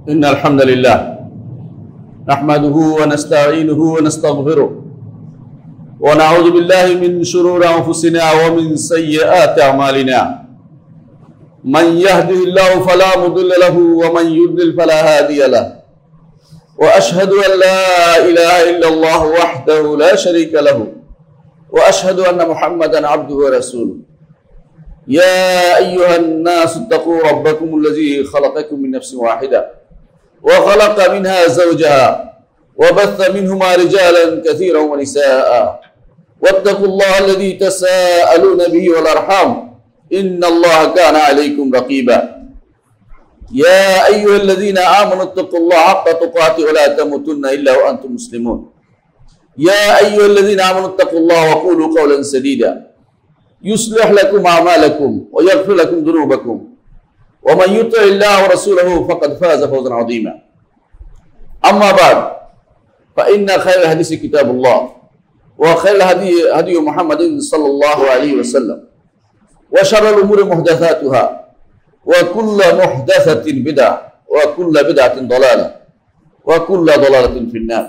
إن الحمد لله نحمده ونستعينه ونستغفره ونعوذ بالله من شرور أنفسنا ومن سيئات أعمالنا من يهده الله فلا مضل له ومن يضلل فلا هادي له وأشهد أن لا إله إلا الله وحده لا شريك له وأشهد أن محمدا عبده ورسوله يا أيها الناس اتقوا ربكم الذي خلقكم من نفس واحدة وخلق منها زوجها وبث منهما رجالا كثيرا ونساء واتقوا الله الذي تساءلون به والأرحام إن الله كان عليكم رقيبا يا أيها الذين آمنوا اتقوا الله حق تقاته ولا تموتن إلا وأنتم مسلمون يا أيها الذين آمنوا اتقوا الله وقولوا قولا سديدا يصلح لكم أعمالكم ويغفر لكم ذنوبكم ومن يطع الله ورسوله فقد فاز فوزا عظيما أما بعد فإن خير الحديث كتاب الله وخير الهدي هدي محمد صلى الله عليه وسلم وشر الأمور محدثاتها وكل محدثة بدعة وكل بدعة ضلالة وكل ضلالة في النار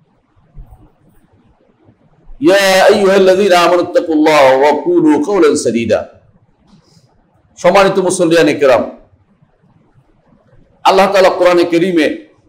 يا أيها الذين آمنوا اتقوا الله وقولوا قولا سديدا সম্মানিত মুসল্লিয়ানে কেরাম, আল্লাহ তাআলা কোরআনে কারীমে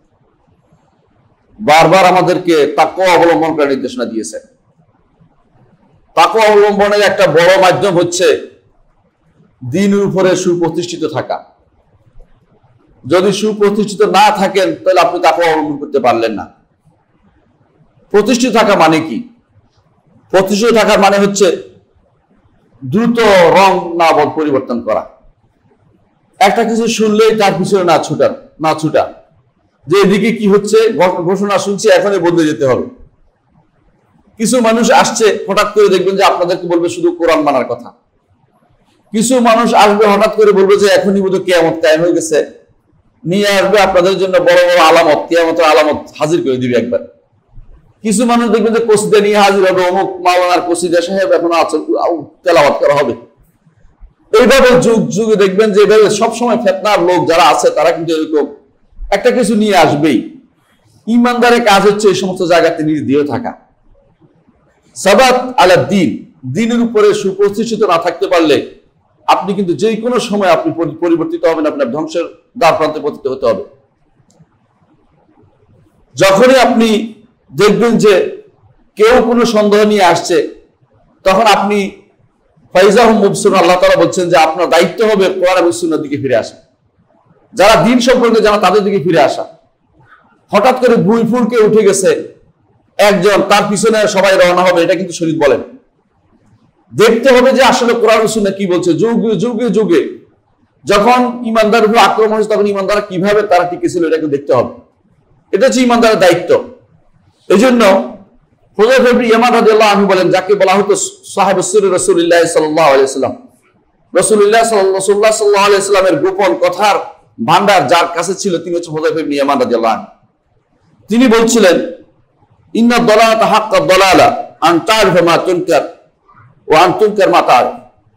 বারবার আমাদেরকে তাকওয়া অবলম্বন করার নির্দেশনা দিয়েছেন। তাকওয়া অবলম্বনের একটা বড় মাধ্যম হচ্ছে দ্বীনের উপরে সুপ্রতিষ্ঠিত থাকা। যদি সুপ্রতিষ্ঠিত না থাকেন তাহলে আপনি তাকওয়া অবলম্বন করতে পারলেন না। প্রতিষ্ঠিত থাকা মানে কি? প্রতিষ্ঠিত থাকার মানে হচ্ছে দ্রুত রং না পরিবর্তন করা। একটা কিছু শুনলেই তার পিছনে না ছুটা যে এদিকে কি হচ্ছে ঘোষণা শুনছি এখনই বদলে যেতে হবে। কিছু মানুষ আসছে হঠাৎ করে দেখবেন যে আপনাদেরকে বলবে শুধু কোরআন মানার কথা। কিছু মানুষ আসবে হঠাৎ করে বলবে যে এখনই বোধহয় কিয়ামত কায়েম হয়ে গেছে, নিয়ে আসবে আপনাদের জন্য বড় বড় আলামত, কিয়ামতের আলামত হাজির করে দিবে একবার। কিছু মানুষ দেখবেন যে কসিদা নিয়ে হাজির হবে, অমুক মাওলানার কসিদা সাহেব এখন তেলাওয়াত করা হবে। এইভাবে যুগ যুগে দেখবেন যে এইভাবে সবসময় ফিতনার লোক যারা আছে তারা কিন্তু এরকম একটা কিছু নিয়ে আসবেই। ইমানদারের কাজ হচ্ছে এই সমস্ত জায়গাতে নির্দীয় থাকা। সাবাত আলা দ্বীন, দ্বীনের উপরে সুপ্রতিষ্ঠিত না থাকতে পারলে আপনি কিন্তু যে কোনো সময় আপনি পরিবর্তিত হবেন, আপনার ধ্বংসের দ্বার প্রান্তে পতিত হতে হবে। যখনই আপনি দেখবেন যে কেউ কোনো সন্দেহ নিয়ে আসছে, তখন আপনি ফাইজাহুম মুবসিরুন, আল্লাহ তাআলা বলছেন যে আপনার দায়িত্ব হবে কোরআন এবং সুন্নাহর দিকে ফিরে আসা। যারা দ্বীন সম্পর্কে জানা তাদের দিকে ফিরে আসা। হঠাৎ করে ভুল ফুলকে উঠে গেছে একজন, তার পিছনে সবাই রওনা হবে, এটা কিন্তু শরীয়ত বলেন। দেখতে হবে যে আসলে কোরআন এবং সুন্নাহ কি বলছে। যুগে যুগে যুগে যখন ইমানদারের উপর আক্রমণ হয়েছে তখন ইমানদাররা কিভাবে তারা টিকে ছিল এটাকে দেখতে হবে। এটা হচ্ছে ইমানদারের দায়িত্ব। এই জন্য হুযায়ফা ইবনে ইয়ামান রাদিয়াল্লাহু আনহু বলেন, যাকে বলা হতো সাহাবে সির রাসূলুল্লাহ সাল্লাল্লাহু আলাইহি ওয়াসাল্লাম, রাসূলুল্লাহ সাল্লাল্লাহু আলাইহি ওয়াসাল্লামের গোপন কথার ভান্ডার যার কাছে ছিল তিনি হচ্ছে হুযায়ফা ইবনে ইয়ামান রাদিয়াল্লাহু আনহু। তিনি বলছিলেন, ইন্না দালালাতা হাক্কা দালালা আন তা'রিফা মা তুনকার ওয়া আন তুনকার মা তা'রিফ।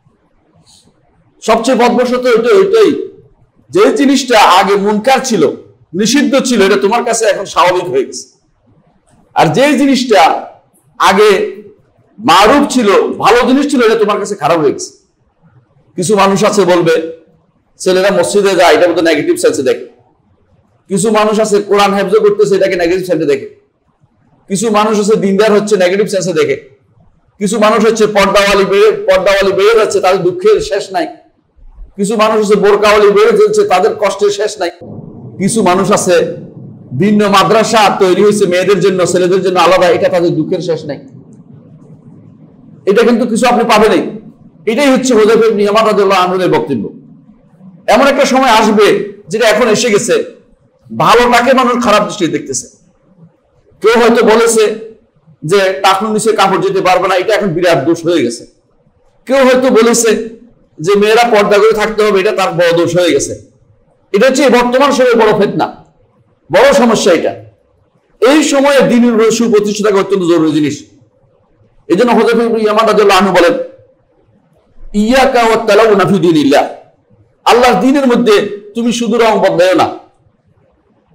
সবচেয়ে বদভ্রষ্ট এটাই যে জিনিসটা আগে মুনকার ছিল, নিষিদ্ধ ছিল, এটা তোমার কাছে এখন স্বাভাবিক হয়ে গেছে। আর যে জিনিসটা আগে মারুফ ছিল, ভালো জিনিস ছিল, এটা তোমার কাছে খারাপ হয়ে গেছে। কিছু মানুষ আছে বলবে ছেলেরা মসজিদে যায়, এটা মধ্যে নেগেটিভ সেন্সে দেখে। কিছু মানুষ আছে কোরআন হেফজ করতেছে, এটাকে নেগেটিভ সেন্সে দেখে। কিছু মানুষ আছে দিনদার হচ্ছে, নেগেটিভ সেন্সে দেখে। কিছু মানুষ হচ্ছে পর্দাওয়ালি বেড়ে যাচ্ছে, তাদের দুঃখের শেষ নাই। কিছু মানুষ আছে বোরকাওয়ালি বেড়ে যাচ্ছে, তাদের কষ্টের শেষ নাই। কিছু মানুষ আছে ভিন্ন মাদ্রাসা তৈরি হয়েছে মেয়েদের জন্য, ছেলেদের জন্য আলাদা, এটা তাদের দুঃখের শেষ নাই। এটা কিন্তু কিছু আপনি পাবেনই। এটাই হচ্ছে হুযায়ফা ইবনে ইয়ামান রাদিয়াল্লাহু আনহুর বক্তব্য। এমন একটা সময় আসবে যেটা এখন এসে গেছে, ভালোটাকে মানুষ খারাপ দৃষ্টিতে দেখতেছে। কেউ হয়তো বলেছে যে টাকনুর নিচে কাপড় যেতে পারবে না, এটা এখন বিরাট দোষ হয়ে গেছে। কেউ হয়তো বলেছে যে মেয়েরা পর্দা করে থাকতে হবে, এটা তার বড় দোষ হয়ে গেছে। এটা হচ্ছে বর্তমান সময়ে বড় ফিতনা, বড় সমস্যা এটা। এই সময়ে দ্বীনের উপর সুপ্রতিষ্ঠিত থাকা অত্যন্ত জরুরি জিনিস। এই জন্য হুযায়ফা ইবনে ইয়ামান রাদিয়াল্লাহু আনহু বলেন, ইয়াকা ওয়া তালাউনা ফি দীনিল্লাহ, আল্লাহর দ্বীনের মধ্যে তুমি শুধু রং বদলায়ো না।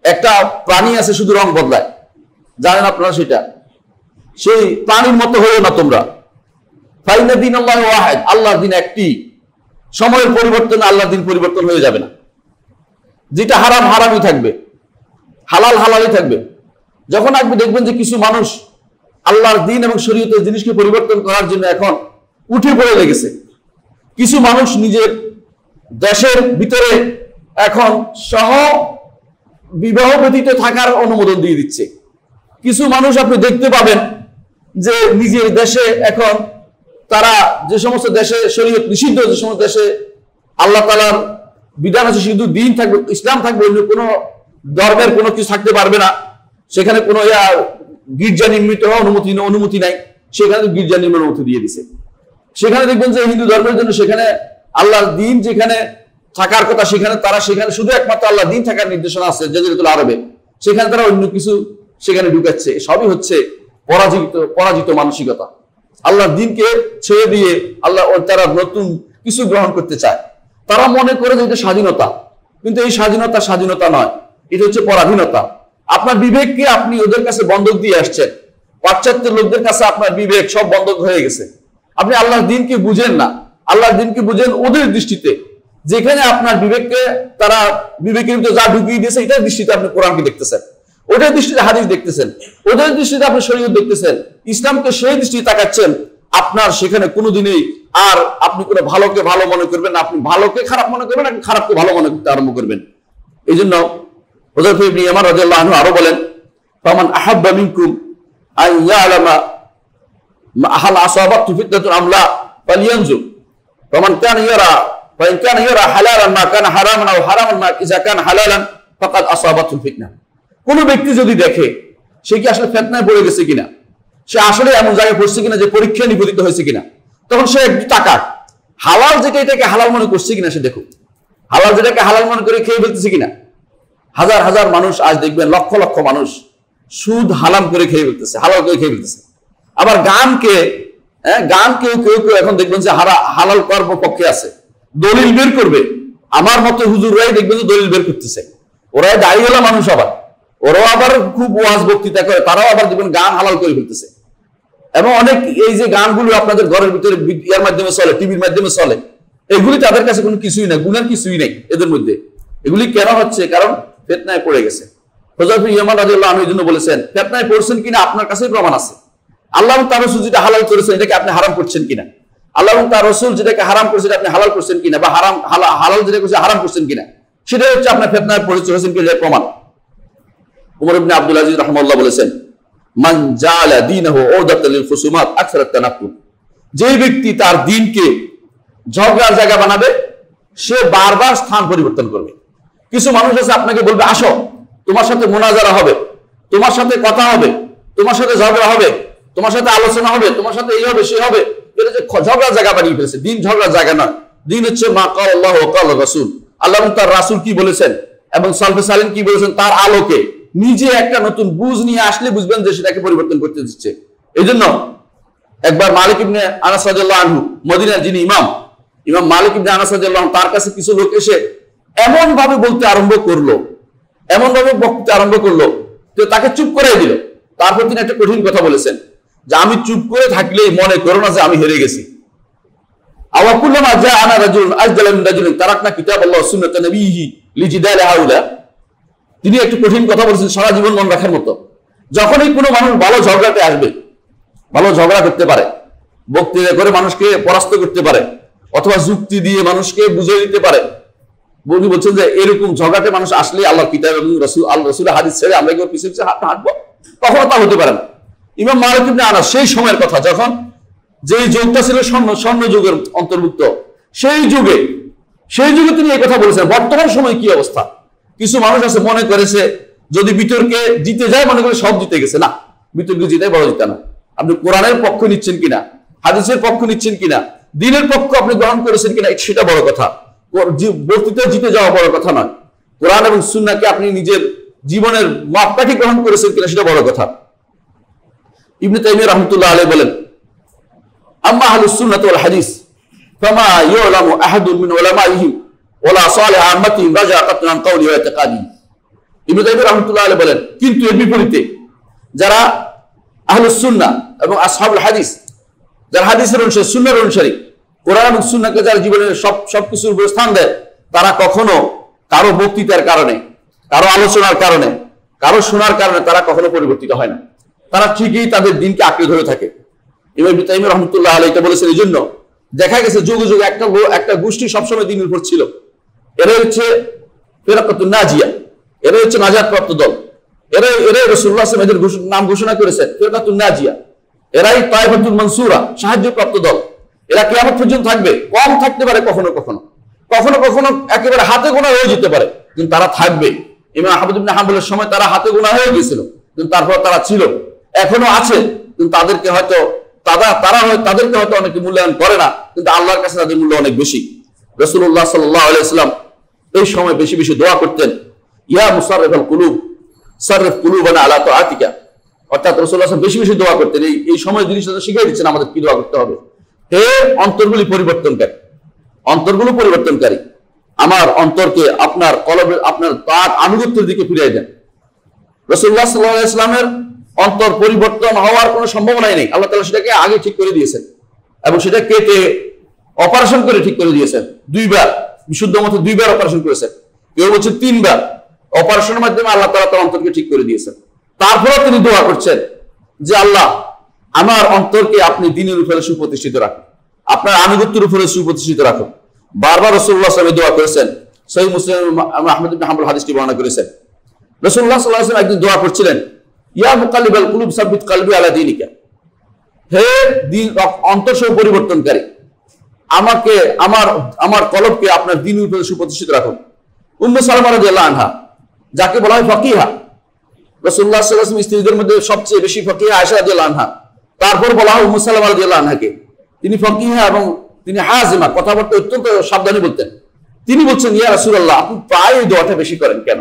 একটা প্রাণী আছে শুধু রং বদলায়, জানেন আপনারা সেটা? সেই প্রাণীর মতো হয়েও না তোমরা। ফাইনা দিন আল্লাহ ওয়াহিদ, আল্লাহর দিন একটি। সময়ের পরিবর্তন আল্লাহর দিন পরিবর্তন হয়ে যাবে না। যেটা হারাম হারামই থাকবে, হালাল হালালই থাকবে। যখন আপনি দেখবেন যে কিছু মানুষ আল্লাহর দিন এবং শরীয়তের জিনিসকে পরিবর্তন করার জন্য এখন উঠে পড়ে লেগেছে। কিছু মানুষ নিজের দেশের ভিতরে এখন সহ বিবাহ ব্যতীত থাকার অনুমোদন দিয়ে দিচ্ছে। কিছু মানুষ আপনি দেখতে পাবেন যে নিজের দেশে এখন তারা যে সমস্ত দেশে শরীয়ত নিষিদ্ধ, যে সমস্ত দেশে আল্লাহ তাআলার বিধান আছে শুধু দিন থাকবে, ইসলাম থাকবে, অন্য কোনো ধর্মের কোনো কিছু থাকতে পারবে না, সেখানে কোনো গির্জা নির্মিত হওয়ার অনুমতি নাই, সেখানে গির্জা নির্মাণ অনুমতি দিয়ে দিছে। সেখানে দেখবেন যে হিন্দু ধর্মের জন্য সেখানে আল্লাহর দিন যেখানে থাকার কথা, সেখানে তারা সেখানে শুধু একমাত্র আল্লাহ দিন থাকার নির্দেশনা আছে জাজিরাতুল আরবে, সেখানে তারা অন্য কিছু সেখানে ঢুকাচ্ছে। সবই হচ্ছে পরাজিত মানসিকতা। আল্লাহর দিনকে ছেড়ে দিয়ে তারা নতুন কিছু গ্রহণ করতে চায়। তারা মনে করে যে এটা স্বাধীনতা, কিন্তু এই স্বাধীনতা নয়, এটা হচ্ছে পরাধীনতা। আপনার বিবেককে আপনি ওদের কাছে বন্ধক দিয়ে আসছেন। পাশ্চাত্যের লোকদের কাছে আপনার বিবেক সব বন্ধক হয়ে গেছে। আপনি আল্লাহর দিনকে বুঝেন না, আল্লাহর দিনকে বুঝেন ওদের দৃষ্টিতে, যেখানে আপনার বিবেককে তারা বিবেকের ভিতরে যা ঢুকিয়ে দিয়েছে এটার দৃষ্টিতে আপনি কোরআনকে দেখতেছেন, ওটার দৃষ্টিতে হাদিস দেখতেছেন, ওদের দৃষ্টিতে আপনি শরীয়ত দেখতেছেন, ইসলামকে সেই দৃষ্টিতে তাকাচ্ছেন। আপনার সেখানে কোনোদিনই আর আপনি কোনো ভালোকে ভালো মনে করবেন না, আপনি ভালোকে খারাপ মনে করবেন, আপনি খারাপকে ভালো মনে করতে আরম্ভ করবেন। এই জন্য হুযায়ফা ইবনে ইয়ামান রাদিয়াল্লাহু আনহু আরো বলেন, ফামান আহাব্বা মিনকুম আন ইয়ালামা হাল আসাবাতু ফিতনাতুন আম লা ফালিয়ানজুর ফামান কানা ইয়ারা ফাইন কানা ইয়ারা হালালান মা কানা হারামান আও হারামান মা ইযা কানা হালালান ফাকাদ আসাবাতুল ফিতনা। কোন ব্যক্তি যদি দেখে সে কি আসলে ফিতনায় পড়ে গেছে কিনা, সে আসলে এমন জায়গায় পড়ছে কিনা যে পরীক্ষা নিবেদিত হয়েছে কিনা, তখন সে একটু তাকাক। হালাল যেটা এটাকে হালাল মনে করছে কিনা সে দেখুক, হালাল যেটাকে হালাল মনে করে খেয়ে ফেলতেছে কিনা। হাজার হাজার মানুষ আজ দেখবেন, লক্ষ লক্ষ মানুষ সুদ হালাল করে খেয়ে ফেলতেছে, হালাল করে খেয়ে ফেলতেছে। আবার গানকে কেউ কেউ এখন দেখবেন যে হালাল কর্ম পক্ষে আছে, দলিল বের করবে। আমার মতো হুজুররাই দেখবেন যে দলিল বের করতেছে। ওরা দাড়িওয়ালা মানুষ, আবার ওরাও আবার খুব ওয়াজ বক্তৃতা করে, তারাও আবার দেখবেন গান হালাল করে ফেলতেছে। এবং অনেক এই যে গানগুলো আপনাদের ঘরের ভিতরে ইয়ার মাধ্যমে চলে, টিভির মাধ্যমে চলে, এগুলি তাদের কাছে কোনো কিছুই না, গুনার কিছুই নেই এদের মধ্যে। এগুলি কেন হচ্ছে? কারণ ফিতনায় পড়ে গেছে। হুযায়ফা ইবনে ইয়ামান রাদিয়াল্লাহু আনহু এজন্য বলেছেন, ফিতনায় পড়ছেন কিনা আপনার কাছেই প্রমাণ আছে। আল্লাহ এবং তার রাসূল যেটা হালাল করেছেন এটাকে আপনি হারাম করছেন কিনা, আল্লাহ এবং তার রাসূল যেটাকে হারাম করেছেন আপনি হালাল করছেন কিনা, বা হালাল যেটা করছে হারাম করছেন কিনা, সেটাই হচ্ছে আপনার ফিতনায় পড়েছেন কিনা প্রমাণ। উমর ইবনে আব্দুল আজিজ রাহিমাহুল্লাহ বলেছেন, মান জাআলা দীনাহু উদাতাল লিল খুসুমাত আকসারাত তানাক্কুল। যে ব্যক্তি তার দ্বীনকে ঝগড়ার জায়গা বানাবে, সে বারবার স্থান পরিবর্তন করবে। কিছু মানুষ আছে আপনাকে বলবে, আসো তোমার সাথে মুনাজারা হবে, তোমার সাথে কথা হবে, তোমার সাথে ঝগড়া হবে, তোমার সাথে আলোচনা হবে, তোমার সাথে এই হবে সে হবে। এটা যে ঝগড়ার জায়গা বানিয়ে ফেলেছে। দিন ঝগড়ার জায়গা নয়, দিন হচ্ছে মা ক্বাল আল্লাহু ওয়া ক্বাল রাসূল, আল্লাহ এবং তার রাসূল কি বলেছেন এবং সালফে সালেহিন কি বলেছেন, তার আলোকে নিজে একটা নতুন বুঝ নিয়ে আসলে বুঝবেন যে সেটাকে পরিবর্তন করতে দিচ্ছে। এই জন্য একবার মালিক ইবনে আনাস রাদিয়াল্লাহু আনহু, মদিনার যিনি ইমাম মালিক ইবনে আনাস রাদিয়াল্লাহু আনহু, তার কাছে কিছু লোক এসে এমন ভাবে বলতে আরম্ভ করলো, এমন ভাবে বক্তৃতা আরম্ভ করলো যে তাকে চুপ করাই দিল। তারপর তিনি একটা কঠিন কথা বলেছেন যে আমি চুপ করে থাকলেই মনে করো না যে আমি হেরে গেছি। আওয়াকুল্লামা জাআনা রাজুলুন আজদালা মিন রাজুলিন তারাকনা কিতাবাল্লাহি ওয়া সুন্নাতা নবিয়্যিহি লিজিদালি হাউলা। তিনি একটু কঠিন কথা বলেছেন, সারা জীবন মনে রাখার মতো। যখনই কোনো মানুষ ভালো ঝগড়াতে আসবে, ভালো ঝগড়া করতে পারে, বক্তৃতা করে মানুষকে পরাস্ত করতে পারে, অথবা যুক্তি দিয়ে মানুষকে বুঝিয়ে দিতে পারে, উনি বলছেন যে এরকম ঝগড়াতে মানুষ আসলে আল্লাহর কিতাব এবং রাসূলের হাদিস ছেড়ে আমরা কি পিছে পিছে হাঁটবো? কখনো তা হতে পারে না। ইমাম মালিক ইবনে আনাস সেই সময়ের কথা, যখন যেই যুগটা ছিল স্বর্ণ যুগের অন্তর্ভুক্ত, সেই যুগে তিনি এই কথা বলেছেন। বর্তমান সময় কি অবস্থা? কিছু মানুষ আছে মনে করেছে যদি বিতর্কে জিতে যায় মনে করে সব জিতে গেছে। না, বিতর্কে জিতে বড় জিতা না। আপনি কোরআনের পক্ষ নিচ্ছেন কিনা, হাদিসের পক্ষ নিচ্ছেন কিনা, দ্বীনের পক্ষ আপনি গ্রহণ করেছেন কিনা, সেটা বড় কথা। বক্তৃতায় জিতে যাওয়া বড় কথা নয়। কোরআন এবং সুন্নাহকে আপনি নিজের জীবনের মাপকাঠি গ্রহণ করেছেন কিনা, সেটা বড় কথা। ইবনে তাইমিয়া রাহমাতুল্লাহ আলাইহি বলেন, আম্মা আহলুস সুন্নাহ ওয়াল হাদিস ফামা ইউলামু আহাদুন মিন উলামাইহিম ওয়ালা সালিহ আম্মাতিহিম রাজা কাতনান কওলি ওয়া ইতিকাদি। ইবনে তাইমিয়া রাহমাতুল্লাহ আলাইহি বলেন, কিন্তু এর বিপরীতে যারা আহলুস সুন্নাহ এবং আসহাবুল হাদিস, যারা হাদিসের অনুসারী, সুন্নাহর অনুসারী, কোরআন এবং সুন্নাহকে যারা জীবনের সবকিছুর উপর স্থান দেয়, তারা কখনো কারো বক্তৃতার কারণে, কারো আলোচনার কারণে, কারো শোনার কারণে তারা কখনো পরিবর্তিত হয় না। তারা ঠিকই তাদের দিনকে আঁকড়ে ধরে থাকে। ইবনে তাইমিয়া রাহমাতুল্লাহ আলাইহি এটা বলেছেন। এই জন্য দেখা গেছে যুগে যুগে একটা গোষ্ঠী সবসময় দিনের উপর ছিল। এরা হচ্ছে ফিরকাতুন নাজিয়া, এরা হচ্ছে নাজাত প্রাপ্ত দল। এরাই রাসূলুল্লাহ সাল্লাল্লাহু আলাইহি ওয়াসাল্লাম এদের নাম ঘোষণা করেছেন ফিরকাতুন নাজিয়া। এরাই তায়েফাতুল মানসুরা, সাহায্যপ্রাপ্ত দল। এরা কিয়ামত পর্যন্ত থাকবে। কম থাকতে পারে কখনো কখনো, কখনো কখনো একেবারে হাতে গোনা হয়ে যেতে পারে, কিন্তু তারা থাকবে। ইমাম আহমদ ইবনে হাম্বলের সময় তারা হাতে গোনা হয়ে গিয়েছিল, কিন্তু তারপর তারা ছিল, এখনো আছে। কিন্তু তাদেরকে হয়তো অনেকে মূল্যায়ন করে না, কিন্তু আল্লাহর কাছে তাদের মূল্য অনেক বেশি। রাসূলুল্লাহ সাল্লাল্লাহু আলাইহি ওয়াসাল্লাম এই সময় বেশি বেশি দোয়া করতেন, ইয়া মুসাররিফাল কুলুব সাররিফ কুলুবানা আলা তাআতিকা। অর্থাৎ রাসূলুল্লাহ বেশি বেশি দোয়া করতেন। এই সময় জিনিসটা শিখিয়ে দিচ্ছেন আমাদের কি দোয়া করতে হবে। হে অন্তরগুলি পরিবর্তনকারী, অন্তরগুলো পরিবর্তনকারী, আমার অন্তরকে আপনার কলবে, আপনার তার আনুগত্যের দিকে ফিরিয়ে দেন। রাসূলুল্লাহ সাল্লাল্লাহু আলাইহি ওয়াসাল্লামের অন্তর পরিবর্তন হওয়ার কোনো সম্ভাবনাই নেই। আল্লাহ তাআলা সেটাকে আগে ঠিক করে দিয়েছেন এবং সেটা কেটে অপারেশন করে ঠিক করে দিয়েছেন। 2 বার, বিশুদ্ধ মতে 2 বার অপারেশন করেছেন, কেউ বলছে 3 বার। অপারেশনের মাধ্যমে আল্লাহ তাআলা তার অন্তরকে ঠিক করে দিয়েছেন। তারপরে তিনি দোয়া করছেন যে আল্লাহ, আমার অন্তরকে আপনি দ্বীনের উপরে সুপ্রতিষ্ঠিত রাখুন, আপনার আনুগত্যের উপরে সুপ্রতিষ্ঠিত রাখুন। বারবার রাসূলুল্লাহ সাল্লাল্লাহু আলাইহি ওয়াসাল্লাম দোয়া করেছেন। সহিহ মুসলিম আহমদ ইবনে হাম্বল হাদিসটি বর্ণনা করেছেন। রাসূলুল্লাহ সাল্লাল্লাহু আলাইহি ওয়াসাল্লাম একদিন দোয়া করছিলেন, ইয়া মুকাল্লিবাল কুলুব সাব্বিত কলবি আলা দীনিকা। হে অন্তর সহ পরিবর্তনকারী, আমার কলবকে আপনার দ্বীনের উপরে সুপ্রতিষ্ঠিত রাখুন। উম্মে সালামা রাদিয়াল্লাহু আনহা, যাকে বলা হয় ফাকিহা, রাসূলুল্লাহ সাল্লাল্লাহু আলাইহি ওয়াসাল্লাম স্ত্রীদের মধ্যে সবচেয়ে বেশি ফাকিহা আয়েশা রাদিয়াল্লাহু আনহা। তারপর বলা হয় উম্মে সালামা রাদিয়াল্লাহু আনহাকে, তিনি ফাকিহা এবং তিনি হাজিমা, কথাবার্তা অত্যন্ত সাবধানে বলতেন। তিনি বলছেন, ইয়া রাসূলুল্লাহ, আপনি প্রায় এই দোয়াটা বেশি করেন কেন?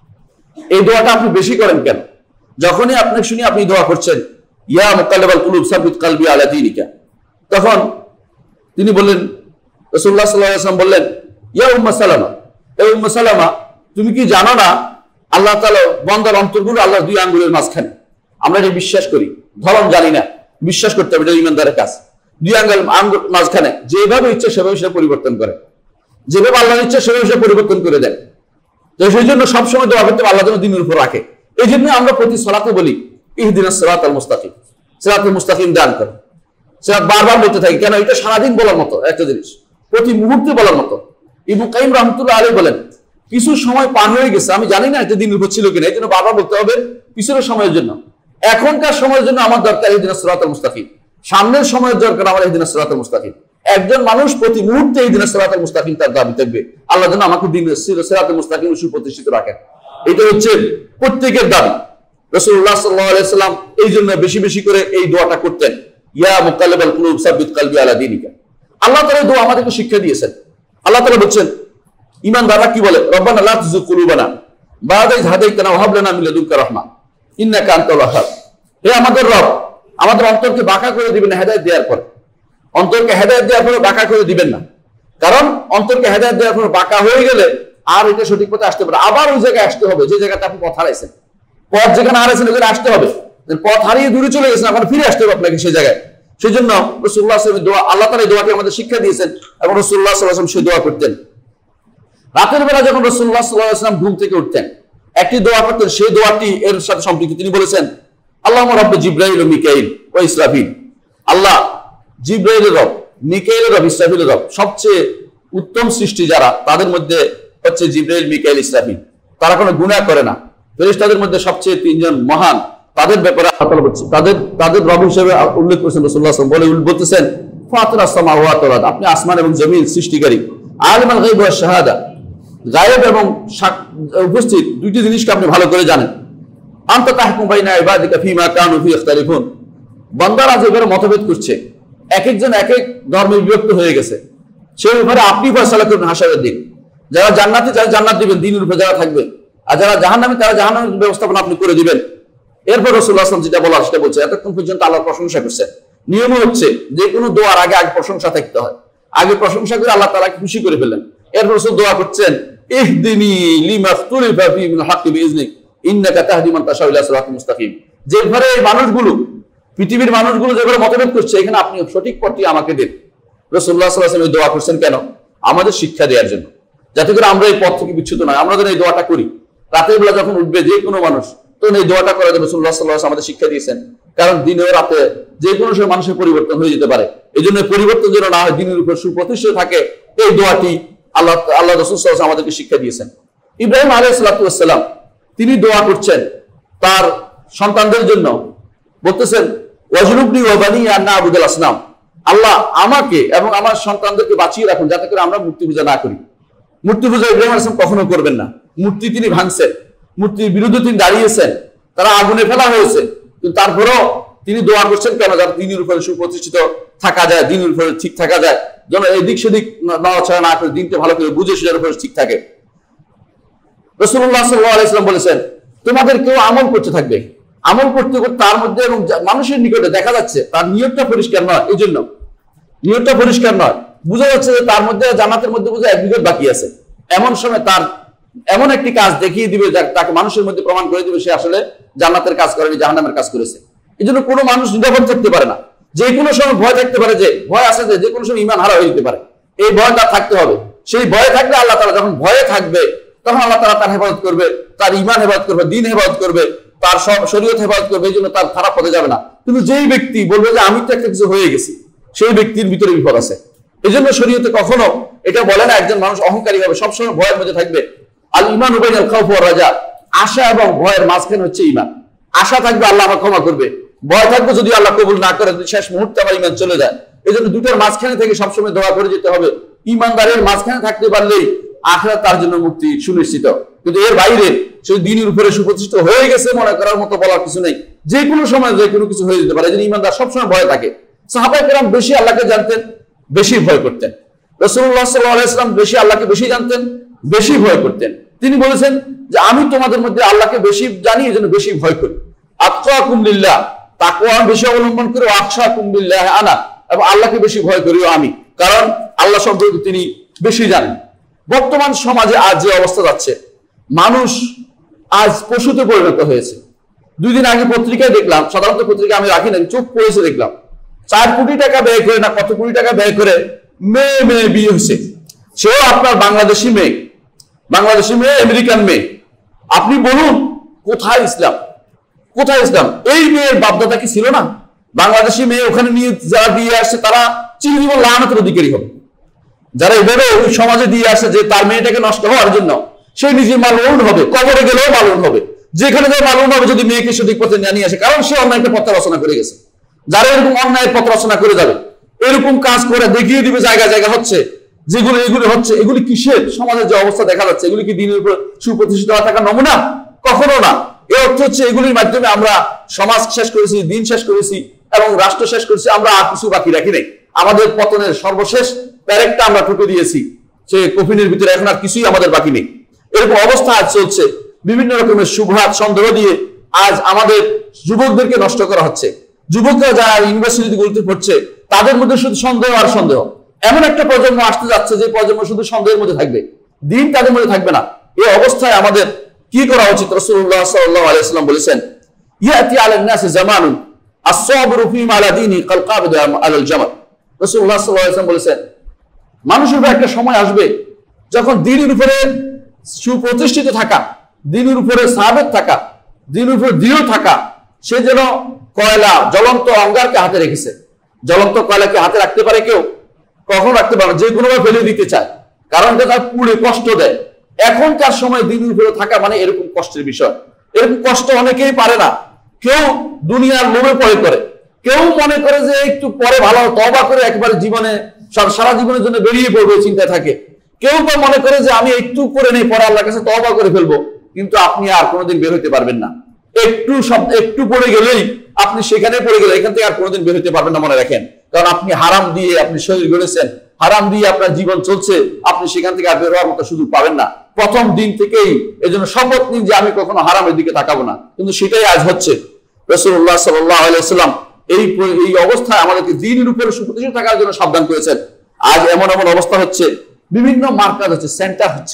এই দোয়াটা আপনি বেশি করেন কেন? যখনই আপনাকে শুনি আপনি দোয়া করছেন, ইয়া মুকাল্লিবাল কুলুব সাব্বিত কলবি আলা দীনিকা, তখন তিনি বললেন, রাসূলুল্লাহ সাল্লাল্লাহু আলাইহি ওয়াসাল্লাম বললেন, ইয়া উম্মে সালামা, এ উম্মে সালামা, তুমি কি জানো না আল্লাহ তাআলা বান্দার অন্তরগুলো আল্লাহর 2 আঙ্গুলের মাঝখানে? আমরা এটা বিশ্বাস করি, ধরম জানি না, বিশ্বাস করতে হবে, এটা ঈমানদারের কাজ। 2 আঙ্গুল মাঝখানে যেভাবে ইচ্ছা সেভাবে সেটা পরিবর্তন করে, যেভাবে আল্লাহর ইচ্ছা সেভাবে সেটা পরিবর্তন করে দেয়। তো সেই জন্য সবসময় দোয়া করতে হবে আল্লাহ যেন দ্বীনের উপর রাখে। এই জন্য আমরা প্রতি সালাতে বলি, ইহদিনাস সিরাতাল মুস্তাকিম, সিরাতুল মুস্তাকিম দান করো। সিরাত বারবার বলতে থাকি, কেন? এটা সারাদিন বলার মতো একটা জিনিস, প্রতি মুহূর্তে বলার মতো। ইবনে কাইয়িম রাহমাতুল্লাহ আলাইহি বলেন, কিছু সময় পার হয়ে গেছে, আমি জানি না এটা দ্বীনের উপর ছিল কিনা, এই জন্য বারবার বলতে হবে পিছনের সময়ের জন্য। এখনকার সময়ের জন্য আমার দরকার ইহদিনাস সিরাতাল মুস্তাকিম, সামনের সময়ের দরকার আমার ইহদিনাস সিরাতাল মুস্তাকিম। একজন মানুষ প্রতি মুহূর্তে ইহদিনাস সিরাতাল মুস্তাকিম তার দাবি থাকবে, আল্লাহ যেন আমাকে সিরাতাল মুস্তাকিম সুপ্রতিষ্ঠিত রাখেন। এটা হচ্ছে প্রত্যেকের দাবি। রাসূলুল্লাহ সাল্লাল্লাহু আলাইহি ওয়াসাল্লাম এই জন্য বেশি বেশি করে এই দোয়াটা করতেন, ইয়া মুকাল্লিবাল কুলুব সাব্বিত কলবি আলা দীনিকা। আল্লাহ তাআলা দোয়া আমাদেরকে শিক্ষা দিয়েছেন। আল্লাহ তাআলা বলছেন, ঈমানদাররা কি বলে? রব্বানা লা তুযিগ কুলুবানা বা'দা ইয হাদাইতানা ওয়া হাব লানা মিন লাদুনকা রাহমা ইন্নাকা আনতাল ওয়াহ্হাব। হে আমাদের রব, আমাদের অন্তরকে বাঁকা করে দিবেন না হেদায়েত দেওয়ার পর। অন্তরকে হেদায়েত দেওয়ার পর বাঁকা করে দিবেন না, কারণ অন্তরকে হেদায়েত দেওয়ার পর বাঁকা হয়ে গেলে আর এটা সঠিক পথে আসতে পারে, আবার ওই জায়গায় আসতে হবে যে জায়গাতে আপনি পথ হারাইছেন। পথ যেখানে হারাইছেন ওখানে আসতে হবে। পথ হারিয়ে দূরে চলে গেছেন, এখন ফিরে আসতে হবে আপনাকে সেই জায়গায়। সেই জন্য রাসূলুল্লাহ সাল্লাল্লাহু আলাইহি ওয়াসাল্লাম দোয়া, আল্লাহ তাআলা এই দোয়াটি আমাদের শিক্ষা দিয়েছেন এবং রাসূলুল্লাহ সাল্লাল্লাহু আলাইহি ওয়াসাল্লাম সেই দোয়া করতেন। রাতের বেলা যখন রাসূলুল্লাহ সাল্লাল্লাহু আলাইহি ওয়াসাল্লাম ঘুম থেকে উঠতেন, একটি দোয়া করতেন, সেই দোয়াটি এর সাথে সম্পৃক্ত। তিনি বলেছেন, আল্লাহুম্মা রাব্ব জিবরাইল ওয়া মিকাইল ওয়া ইসরাফিল। আল্লাহ জিবরাইলের রব, মিকাইলের রব, ইসরাফিলের রব। সবচেয়ে উত্তম সৃষ্টি যারা, তাদের মধ্যে হচ্ছে জিবরাইল, মিকাইল, ইসরাফিল। তারা কোনো গুনাহ করে না। ফেরেশতাদের মধ্যে সবচেয়ে 3 জন মহান, তাদের ব্যাপারে আল্লাহ তাআলা বলছেন, তাদের রব হিসেবে উল্লেখ করেছেন রাসূলুল্লাহ সাল্লাল্লাহু আলাইহি ওয়াসাল্লাম। বলতেছেন, ফাতিরাস সামাওয়াতি ওয়াল আরদ, আপনি আসমান এবং জমিন সৃষ্টিকারী। আলিমুল গায়ব ওয়াশ শাহাদা, গায়েব এবং উপস্থিত দুইটি জিনিসকে আপনি ভালো করে জানেন। আনতা তাহকুম বাইনা ইবাদিকা ফিমা কানু ফি ইখতালিফুন। বান্দারা যে ব্যাপারে মতভেদ করছে, এক একজন এক এক ধর্মে বিভক্ত হয়ে গেছে, সেই ব্যাপারে আপনি ফয়সালা করবেন হাসরের দিন। যারা জান্নাতে যারা জান্নাত দিবেন, দ্বীনের উপরে যারা থাকবে, আর যারা জাহান্নামী তারা জাহান্নামের ব্যবস্থাপনা আপনি করে দিবেন। এরপর রাসূলুল্লাহ সাল্লাল্লাহু আলাইহি ওয়াসাল্লাম যেটা বলার সেটা বলছে, এতক্ষণ পর্যন্ত আল্লাহর প্রশংসা করছে। নিয়ম হচ্ছে যে কোনো দোয়ার আগে প্রশংসা থাকতে হয়, আগে প্রশংসা করে আল্লাহ তাআলাকে খুশি করে ফেলেন। এরপর রাসূল দোয়া করছেন, ইহদিনি লিমা ইখতুলিফা ফীহি মিনাল হাক্কি বিইজনিক ইন্নাকা তাহদি মান তাশাউ ইলা সিরাতিন মুস্তাকিম। যেভাবে এই মানুষগুলো, পৃথিবীর মানুষগুলো যেভাবে মতভেদ করছে, এখানে আপনি সঠিক পথটি আমাকে দিন। রাসূলুল্লাহ সাল্লাল্লাহু আলাইহি ওয়াসাল্লাম দোয়া করছেন কেন? আমাদের শিক্ষা দেওয়ার জন্য, যাতে করে আমরা এই পথ থেকে বিচ্যুত নয়। আমরা যেন এই দোয়াটা করি। রাতের বেলা যখন উঠবে যে কোনো মানুষ, তখন এই দোয়াটা করার জন্য রাসূলুল্লাহ সাল্লাল্লাহু আলাইহি ওয়াসাল্লাম আমাদের শিক্ষা দিয়েছেন। কারণ দিনে রাতে যে কোনো সময় মানুষের পরিবর্তন হয়ে যেতে পারে। এই জন্য পরিবর্তন যেন না হয়, দিনের উপর সুপ্রতিষ্ঠিত থাকে, এই দোয়াটি আল্লাহ রাসূল সাল্লাল্লাহু আলাইহি ওয়াসাল্লাম আমাদেরকে শিক্ষা দিয়েছেন। ইব্রাহিম আলাইহিস সালাতু ওয়াস সালাম তিনি দোয়া করছেন তার সন্তানদের জন্য, বলতেছেন ওয়াজনুবনি ওয়া বানি আন না'বুদাল আসনাম। আল্লাহ আমাকে এবং আমার সন্তানদেরকে বাঁচিয়ে রাখুন, যাতে করে আমরা মূর্তি পূজা না করি। মূর্তি পূজা ইব্রাহিম আলাইহিস সালাম কখনো করবেন না। মূর্তি তিনি ভাঙছেন, মূর্তির বিরুদ্ধে তিনি দাঁড়িয়েছেন, তারা আগুনে ফেলা হয়েছে, কিন্তু তারপরেও তিনি দোয়া করছেন কেন? যাতে দিনের উপরে সুপ্রতিষ্ঠিত থাকা যায়, দিনের উপরে ঠিক থাকা যায়, যেন এদিক সেদিক নড়াচড়া না করে দিনটা ভালো করে বুঝে সুঝার উপরে ঠিক থাকে। রাসূলুল্লাহ সাল্লাল্লাহু আলাইহি ওয়াসাল্লাম বলেছেন, তোমাদের কেউ আমল করতে থাকবে, আমল করতে করতে তার মধ্যে এবং মানুষের নিকটে দেখা যাচ্ছে তার নিয়তটা পরিষ্কার নয়, এই জন্য নিয়তটা পরিষ্কার নয়, বোঝা যাচ্ছে যে তার মধ্যে জান্নাতের মধ্যে বোঝা এক বিঘত বাকি আছে। এমন সময় তার এমন একটি কাজ দেখিয়ে দিবে, তাকে মানুষের মধ্যে প্রমাণ করে দিবে সে আসলে জান্নাতের কাজ করেনি, জাহান্নামের কাজ করেছে। এই জন্য কোনো মানুষ নিরাপদ থাকতে পারে না। যে কোনো সময় ভয় থাকতে পারে, যে ভয় আছে যে কোনো সময় ঈমান হারা হয়ে যেতে পারে, এই ভয় তার থাকতে হবে। সেই ভয়ে থাকলে আল্লাহ তাআলা, যখন ভয়ে থাকবে তখন আল্লাহ তাআলা তার হেফাজত করবে, তার ঈমান হেফাজত করবে, দ্বীন হেফাজত করবে, তার সব শরীয়ত হেফাজত করবে। এই জন্য তার খারাপ পথে যাবে না। কিন্তু যেই ব্যক্তি বলবে যে আমি তো একটা কিছু হয়ে গেছি, সেই ব্যক্তির ভিতরে বিপদ আছে। এই জন্য শরীয়তে কখনো এটা বলে না একজন মানুষ অহংকারী হবে, সবসময় ভয়ের মধ্যে থাকবে। আল ঈমানু বাইনাল খাউফি ওয়ার রাজা, আশা এবং ভয়ের মাঝখানে হচ্ছে ঈমান। আশা থাকবে আল্লাহ আমাকে ক্ষমা করবে, ভয় থাকবে যদি আল্লাহ কবুল না করে, শেষ মুহূর্তে আমার ঈমান চলে যায়। এই জন্য দুটোর মাঝখানে থেকে সবসময় দোয়া করে যেতে হবে। ঈমানদারের মাঝখানে থাকতে পারলেই আখিরাত তার জন্য মুক্তি সুনিশ্চিত। কিন্তু এর বাইরে সে দ্বীনের উপরে সুপ্রতিষ্ঠিত হয়ে গেছে মনে করার মতো বলার কিছু নেই। যে কোনো সময় যে কোনো কিছু হয়ে যেতে পারে। এই জন্য ঈমানদার সবসময় ভয় থাকে। সাহাবায়ে কেরাম বেশি আল্লাহকে জানতেন, বেশি ভয় করতেন। রাসূলুল্লাহ সাল্লাল্লাহু আলাইহি ওয়াসাল্লাম বেশি আল্লাহকে বেশি জানতেন, বেশি ভয় করতেন। তিনি বলেছেন যে আমি তোমাদের মধ্যে আল্লাহকে বেশি জানি, এজন্য বেশি ভয় করি। আতকাকুম লিল্লাহ, তাকওয়া বেশি অবলম্বন করে, আখশাকুম বিল্লাহ আনা, এবং আল্লাহকে বেশি ভয় করিও আমি, কারণ আল্লাহ সম্পর্কে তিনি বেশি জানেন। বর্তমান সমাজে আজ যে অবস্থা যাচ্ছে, মানুষ আজ পশুতে পরিণত হয়েছে। 2 দিন আগে পত্রিকায় দেখলাম, সাধারণত পত্রিকা আমি রাখি না, চোখ পড়েছে দেখলাম, 4 কোটি টাকা ব্যয় করে না কত কোটি টাকা ব্যয় করে মেয়ে বিয়ে হয়েছে। সেও আপনার বাংলাদেশি মেয়ে, আমেরিকান মেয়ে। আপনি বলুন কোথায় ইসলাম, কোথায় ইসলাম? এই মেয়ের বাপদাদা কি ছিল না? বাংলাদেশি মেয়ে ওখানে নিয়ে যারা দিয়ে আসছে তারা চিরজীবন লাআনাতের অধিকারী হবে। যারা এভাবে ওই সমাজে দিয়ে আসে যে তার মেয়েটাকে নষ্ট হওয়ার জন্য, সে নিজে মালউন হবে, কবরে গেলেও মালউন হবে। যেখানে যে মালউন হবে যদি মেয়েকে সঠিক পথে নিয়ে আসে, কারণ সে অন্যায়টা পথ রচনা করে গেছে। যারা এরকম অন্যায়ের পথ রচনা করে যাবে, এরকম কাজ করে দেখিয়ে দিবে জায়গা জায়গা হচ্ছে, যেগুলো এগুলো হচ্ছে, এগুলি কিসের? সমাজের যে অবস্থা দেখা যাচ্ছে, এগুলি কি দিনের উপর সুপ্রতিষ্ঠিত হওয়া থাকার নমুনা? কখনো না। এর অর্থ হচ্ছে এগুলির মাধ্যমে আমরা সমাজ শেষ করেছি, দিন শেষ করেছি এবং রাষ্ট্র শেষ করেছি, আমরা আর কিছু বাকি রাখি নাই। আমাদের পতনের সর্বশেষ প্যারেকটা আমরা ঠুকে দিয়েছি সে কফিনের ভিতরে, এখন আর কিছুই আমাদের বাকি নেই। এরকম অবস্থা আজ চলছে। বিভিন্ন রকমের শুভহাত সন্দেহ দিয়ে আজ আমাদের যুবকদেরকে নষ্ট করা হচ্ছে। যুবকরা যারা ইউনিভার্সিটিগুলোতে পড়ছে, তাদের মধ্যে শুধু সন্দেহ আর সন্দেহ। এমন একটা প্রজন্ম আসতে যাচ্ছে যে প্রজন্ম শুধু সন্দেহের মধ্যে থাকবে, দিন তাদের মধ্যে থাকবে না। এই অবস্থায় আমাদের কি করা উচিত? রাসূলুল্লাহ সাল্লাল্লাহু আলাইহি ওয়াসাল্লাম বলেছেন, ইয়াতি আলান নাসি জামানুন আস-সাবরু ফীমা আলা দীনি কাল কাবিদ আলাল জামাল। রাসূলুল্লাহ সাল্লাল্লাহু আলাইহি ওয়াসাল্লাম বলেছেন, মানুষের উপর একটা সময় আসবে যখন দ্বীনের উপরে সুপ্রতিষ্ঠিত থাকা, দ্বীনের উপরে সাবিত থাকা, দ্বীনের উপরে দৃঢ় থাকা, সে যেন কয়লা, জ্বলন্ত অঙ্গারকে হাতে রেখেছে। জ্বলন্ত কয়লাকে হাতে রাখতে পারে কেউ? কখনো রাখতে পারে না, যে কোনোভাবে ফেলে দিতে চায়, কারণ তার পুড়ে কষ্ট দেয়। এখনকার সময় দ্বীনের উপরে থাকা মানে এরকম কষ্টের বিষয়। এরকম কষ্ট অনেকেই পারে না। কেউ দুনিয়ার লোভে পড়ে করে, কেউ মনে করে যে একটু পরে ভালো তওবা করে একবারে জীবনে সারা জীবনের জন্য বেরিয়ে পড়বে চিন্তা থাকে। কেউ বা মনে করে যে আমি একটু করে নেই, পরে আল্লাহর কাছে তওবা করে ফেলবো। কিন্তু আপনি আর কোনোদিন বের হতে পারবেন না। একটু পড়ে গেলেই আপনি সেখানে পড়ে গেলে এখান থেকে আর কোনোদিন বের হতে পারবেন না, মনে রাখেন। কারণ আপনি হারাম দিয়ে আপনি শরীর গড়েছেন, হারাম দিয়ে আপনার জীবন চলছে, আপনি সেখান থেকে আর বের হওয়ার মতো সুযোগ পাবেন না প্রথম দিন থেকেই। এজন্য শপথ নিন যে আমি কখনো হারামের দিকে তাকাবো না। কিন্তু সেটাই আজ হচ্ছে। রাসূলুল্লাহ সাল্লাল্লাহু আলাইহি ওয়াসাল্লাম এই অবস্থায় আমাদেরকে দ্বীনের উপরে সুপ্রতিষ্ঠিত থাকার জন্য সাবধান করেছেন। আজ এমন অবস্থা হচ্ছে, বিভিন্ন মার্কাজ হচ্ছে, সেন্টার হচ্ছে,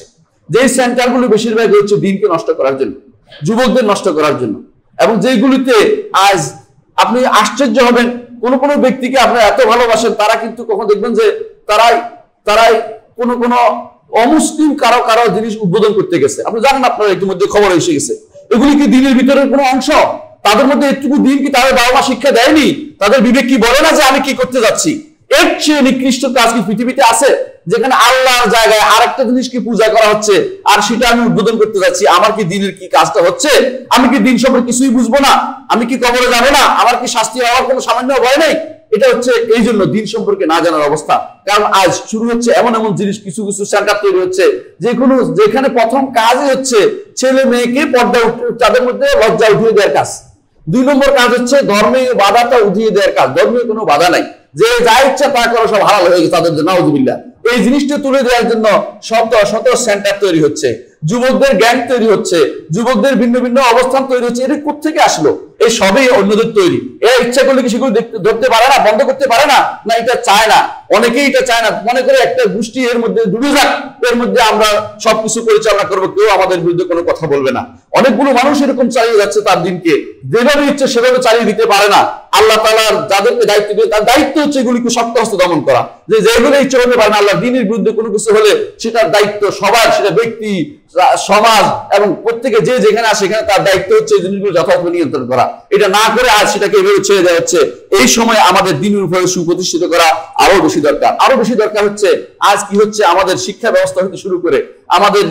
যে সেন্টারগুলো বেশিরভাগ হচ্ছে দিনকে নষ্ট করার জন্য, যুবকদের নষ্ট করার জন্য, এবং যেগুলিতে আজ আপনি আশ্চর্য হবেন কোন কোন ব্যক্তিকে আপনারা এত ভালোবাসেন, তারা কিন্তু কখন দেখবেন যে তারাই কোন অমুসলিম কারো জিনিস উদ্বোধন করতে গেছে। আপনি জানেন, আপনারা ইতিমধ্যে খবর এসে গেছে, এগুলি কি দিনের ভিতরের কোনো অংশ? তাদের মধ্যে একটুকু দিন কি তাদের বাবা মা শিক্ষা দেয়নি? তাদের বিবেক কি বলে না যে আমি কি করতে যাচ্ছি? এর চেয়ে নিকৃষ্ট কাজ কি পৃথিবীতে আছে, যেখানে আল্লাহর জায়গায় আরেকটা জিনিসকে পূজা করা হচ্ছে আর সেটা আমি উদ্বোধন করতে যাচ্ছি? আমার কি দিনের কি কাজটা হচ্ছে? আমি কি দিন সম্পর্কে কিছুই বুঝবো না? আমি কি কবরে যাবো না? আমার কি শাস্তি হওয়ার কোনো সামান্য ভয় নেই? এটা হচ্ছে এই জন্য দিন সম্পর্কে না জানার অবস্থা। কারণ আজ শুরু হচ্ছে এমন এমন জিনিস, কিছু কিছু সেন্টার তৈরি হচ্ছে যেখানে প্রথম কাজই হচ্ছে ছেলে মেয়েকে পর্দা তাদের মধ্যে লজ্জা উঠিয়ে দেওয়ার কাজ। 2 নম্বর কাজ হচ্ছে ধর্মীয় বাধাটা উঠিয়ে দেওয়ার কাজ। ধর্মীয় কোনো বাধা নাই, যে যা ইচ্ছা তা করো, সব হালাল হয়ে গেছে তাদের জন্য, নাউজুবিল্লাহ। এই জিনিসটা তুলে দেওয়ার জন্য শত শত সেন্টার তৈরি হচ্ছে, যুবকদের গ্যাং তৈরি হচ্ছে, যুবকদের ভিন্ন ভিন্ন অবস্থান তৈরি হচ্ছে। এটা কোত্থেকে আসলো? এই সবই অন্যদের তৈরি। এরা ইচ্ছা করলে কি সেগুলো ধরতে পারে না, বন্ধ করতে পারে না? না, এটা চায় না, অনেকেই এটা চায় না। মনে করে একটা গোষ্ঠী এর মধ্যে ডুবে যাক, এর মধ্যে আমরা সবকিছু পরিচালনা করবো, কেউ আমাদের বিরুদ্ধে কোনো কথা বলবে না। অনেকগুলো মানুষ এরকম চালিয়ে যাচ্ছে তার দিনকে, যেভাবে ইচ্ছে সেভাবে চালিয়ে দিতে পারে না। আল্লাহ তাআলার যাদেরকে দায়িত্ব দিয়ে, তার দায়িত্ব হচ্ছে এগুলিকে শক্ত হস্তে দমন করা। যেগুলো ইচ্ছে হতে পারে না, আল্লাহ দিনের বিরুদ্ধে কোনো কিছু হলে সেটার দায়িত্ব সবার, সেটা ব্যক্তি, সমাজ এবং প্রত্যেকে যে যেখানে আসে সেখানে তার দায়িত্ব হচ্ছে এই জিনিসগুলো যথাযথ নিয়ন্ত্রণ করা। এটা না করে আজ সেটাকে এভাবে ছেড়ে দেওয়া হচ্ছে। এই সময় আমাদের দিনের উপরে সুপ্রতিষ্ঠিত করা আরো বেশি দরকার। আরো বেশি দরকার হচ্ছে আজ কি হচ্ছে, আমাদের শিক্ষা ব্যবস্থা হতে শুরু করে আমাদের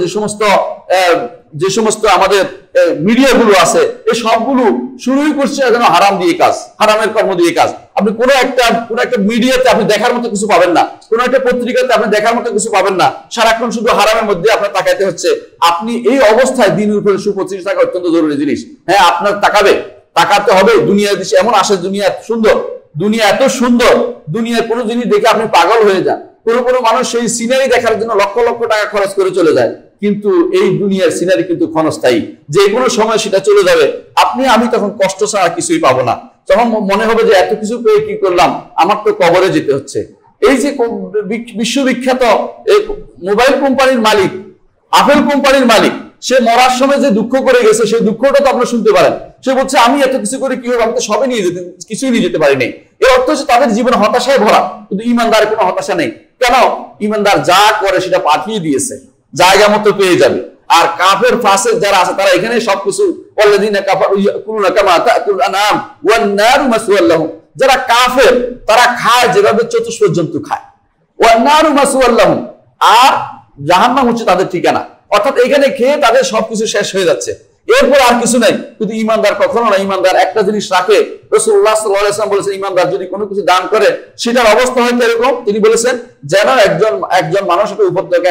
যে সমস্ত আমাদের মিডিয়াগুলো আছে, এই সবগুলো শুরুই করছে যেন হারাম দিয়ে কাজ, হারামের কর্ম দিয়ে কাজ। আপনি কোন একটা মিডিয়াতে আপনি দেখার মতো কিছু পাবেন না, কোন একটা পত্রিকাতে আপনি দেখার মতো কিছু পাবেন না। সারাক্ষণ শুধু হারামের মধ্যে আপনার তাকাইতে হচ্ছে। আপনি এই অবস্থায় দিনের উপরে সুপ্রতিষ্ঠিত থাকা অত্যন্ত জরুরি জিনিস। হ্যাঁ, আপনার তাকাতে হবে। দুনিয়ার দেশে এমন আসে, দুনিয়া সুন্দর, দুনিয়া এত সুন্দর, দুনিয়ার কোনো জিনিস দেখে আপনি পাগল হয়ে যান। কোনো মানুষ সেই সিনারি দেখার জন্য লক্ষ লক্ষ টাকা খরচ করে চলে যায়। কিন্তু এই দুনিয়ার সিনারি কিন্তু ক্ষণস্থায়ী, যে কোনো সময় সেটা চলে যাবে। আমি তখন কষ্ট ছাড়া কিছুই পাবো না। তখন মনে হবে যে এত কিছু পেয়ে কি করলাম, আমার তো কবরে যেতে হচ্ছে। এই যে বিশ্ববিখ্যাত মোবাইল কোম্পানির মালিক, আপেল কোম্পানির মালিক, সে মরার সময় যে দুঃখ করে গেছে, সেই দুঃখটা তো আপনারা শুনতে পারেন। সে বলছে আমি এত কিছু করে কি হবে, আমি তো সবে কিছুই নিয়ে যেতে পারিনি। এর অর্থ হচ্ছে তাদের জীবনে হতাশায় ভরা। কিন্তু ইমানদারের কোনো হতাশা নেই। কেন? ইমানদার যা করে সেটা পাঠিয়ে দিয়েছে, জায়গা মতো পেয়ে যাবে। আর কাফের ফাসিক যারা আছে, তারা এখানে সবকিছু যারা কাফের, তারা খায় যেভাবে চতুষ্পদ জন্তু খায়। আর জাহান্নাম হচ্ছে তাদের ঠিকানা। অর্থাৎ এখানে খেয়ে তাদের সবকিছু শেষ হয়ে যাচ্ছে, এরপর আর কিছু নাই। কিন্তু ইমানদার কখনো না, ইমানদার একটা জিনিস রাখে। রাসূলুল্লাহ সাল্লাল্লাহু আলাইহি ওয়াসাল্লাম বলেছেন, ইমানদার যদি কোনো কিছু দান করে সেটার অবস্থা হয় এরকম, তিনি বলেছেন যেন একজন মানুষ একটা উপত্যকা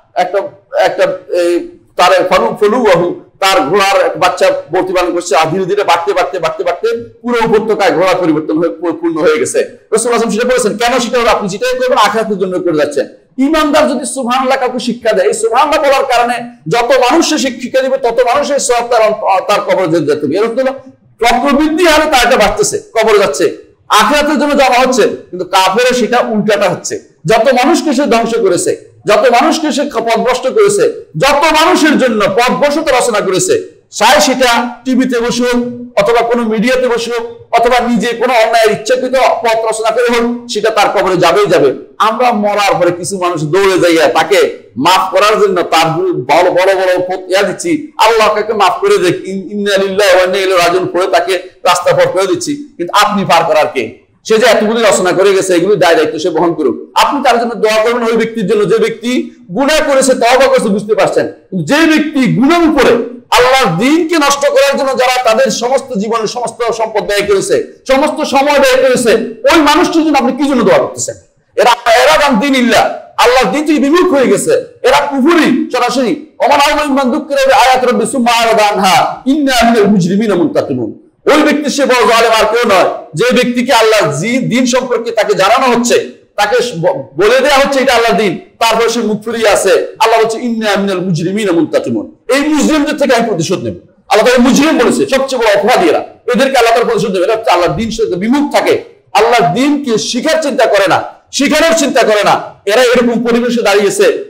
তার ঘোড়ার বাচ্চা প্রতিপালন করছে, আর ধীরে ধীরে বাড়তে পুরো উপত্যকায় ঘোড়া পরিবর্তন হয়ে পূর্ণ হয়ে গেছে। রাসূলুল্লাহ সেটা বলেছেন। কেন সেটা হলো, আপনি যেটাই করবেন আখিরাতের জন্য করে যাচ্ছেন। ইমানদার যদি সুবহানাল্লাহ কাউকে শিক্ষা দেয়, এই সুবহানাল্লাহ বলার কারণে যত মানুষের শিক্ষা দিবে তত মানুষের সওয়াব তার কবরে যেতে হবে। এর অর্থ হলো চক্রবৃদ্ধি হারে তার এটা বাড়তেছে, কবরে যাচ্ছে, আখিরাতের জন্য জমা হচ্ছে। কিন্তু কাফেরের সেটা উল্টাটা হচ্ছে। যত মানুষকে সে ধ্বংস করেছে, যত মানুষকে সে পথভ্রষ্ট করেছে, যত মানুষের জন্য পথভ্রষ্টতা রচনা করেছে, সেটা টিভিতে বসুক অথবা কোনো মিডিয়াতে বসুক অথবা নিজে কোনো অন্যায়ের ইচ্ছাকৃত পথ রচনা করে হোক, সেটা তার কবরে যাবেই যাবে। আমরা মরার পরে কিছু মানুষ দৌড়ে যাইয়া তাকে মাফ করার জন্য তার বড় বড় ইয়া দিচ্ছি, আল্লাহ কাকে মাফ করে দেখ, ইন্না লিল্লাহি ওয়া ইন্না ইলাইহি রাজিউন পড়ে তাকে রাস্তা পার করে দিচ্ছি। কিন্তু আপনি পার করার কে? সে যে এতগুলি রচনা করে গেছে, এগুলি দায়িত্ব সে বহন করুক। আপনি তার জন্য দোয়া করবেন ওই ব্যক্তির জন্য যে ব্যক্তি গুনাহ করেছে, তওবা করেছে, বুঝতে পারছেন। যে ব্যক্তি গুনার উপরে আল্লাহর দ্বীনকে নষ্ট করার জন্য যারা তাদের সমস্ত জীবনের সমস্ত সম্পদ ব্যয় করেছে, সমস্ত সময় ব্যয় করেছে, ওই মানুষটির জন্য আপনি কি জন্য দোয়া করতেছেন? এরা দ্বীন ইল্লাহ, আল্লাহর দ্বীন থেকে বিমুখ হয়ে গেছে, এরা কুফরি সরাসরি। ওমান আউমান দুক্কিরা বিআয়াতি রাব্বি সুম্মা আরাদা আনহা ইন্না মিনাল মুজরিমিনা মুনতাকিমুন। ওই ব্যক্তি সে বড় জালেম আর কেউ নয়, যে ব্যক্তিকে আল্লাহর দ্বীন সম্পর্কে তাকে জানানো হচ্ছে, তাকে বলে দেওয়া হচ্ছে এটা আল্লাহর দ্বীন, তারপর সে মুখ ফিরিয়ে আছে। আল্লাহ বলছে ইন্না মিনাল মুজরিমিনা মুনতাকিমুন, এই মুজরিমদের থেকে আমি প্রতিশোধ নেব। আল্লাহ তাকে মুজরিম বলেছে, সবচেয়ে বড় অপরাধী এরা, এদেরকে আল্লাহ তাআলা প্রতিশোধ নেবে। এটা হচ্ছে আল্লাহর দ্বীন সাথে বিমুখ থাকে, আল্লাহর দ্বীনকে শিখার চিন্তা করে না, শিখানোর চিন্তা করে না। এরা এরকম পরিবেশে দাঁড়িয়েছে,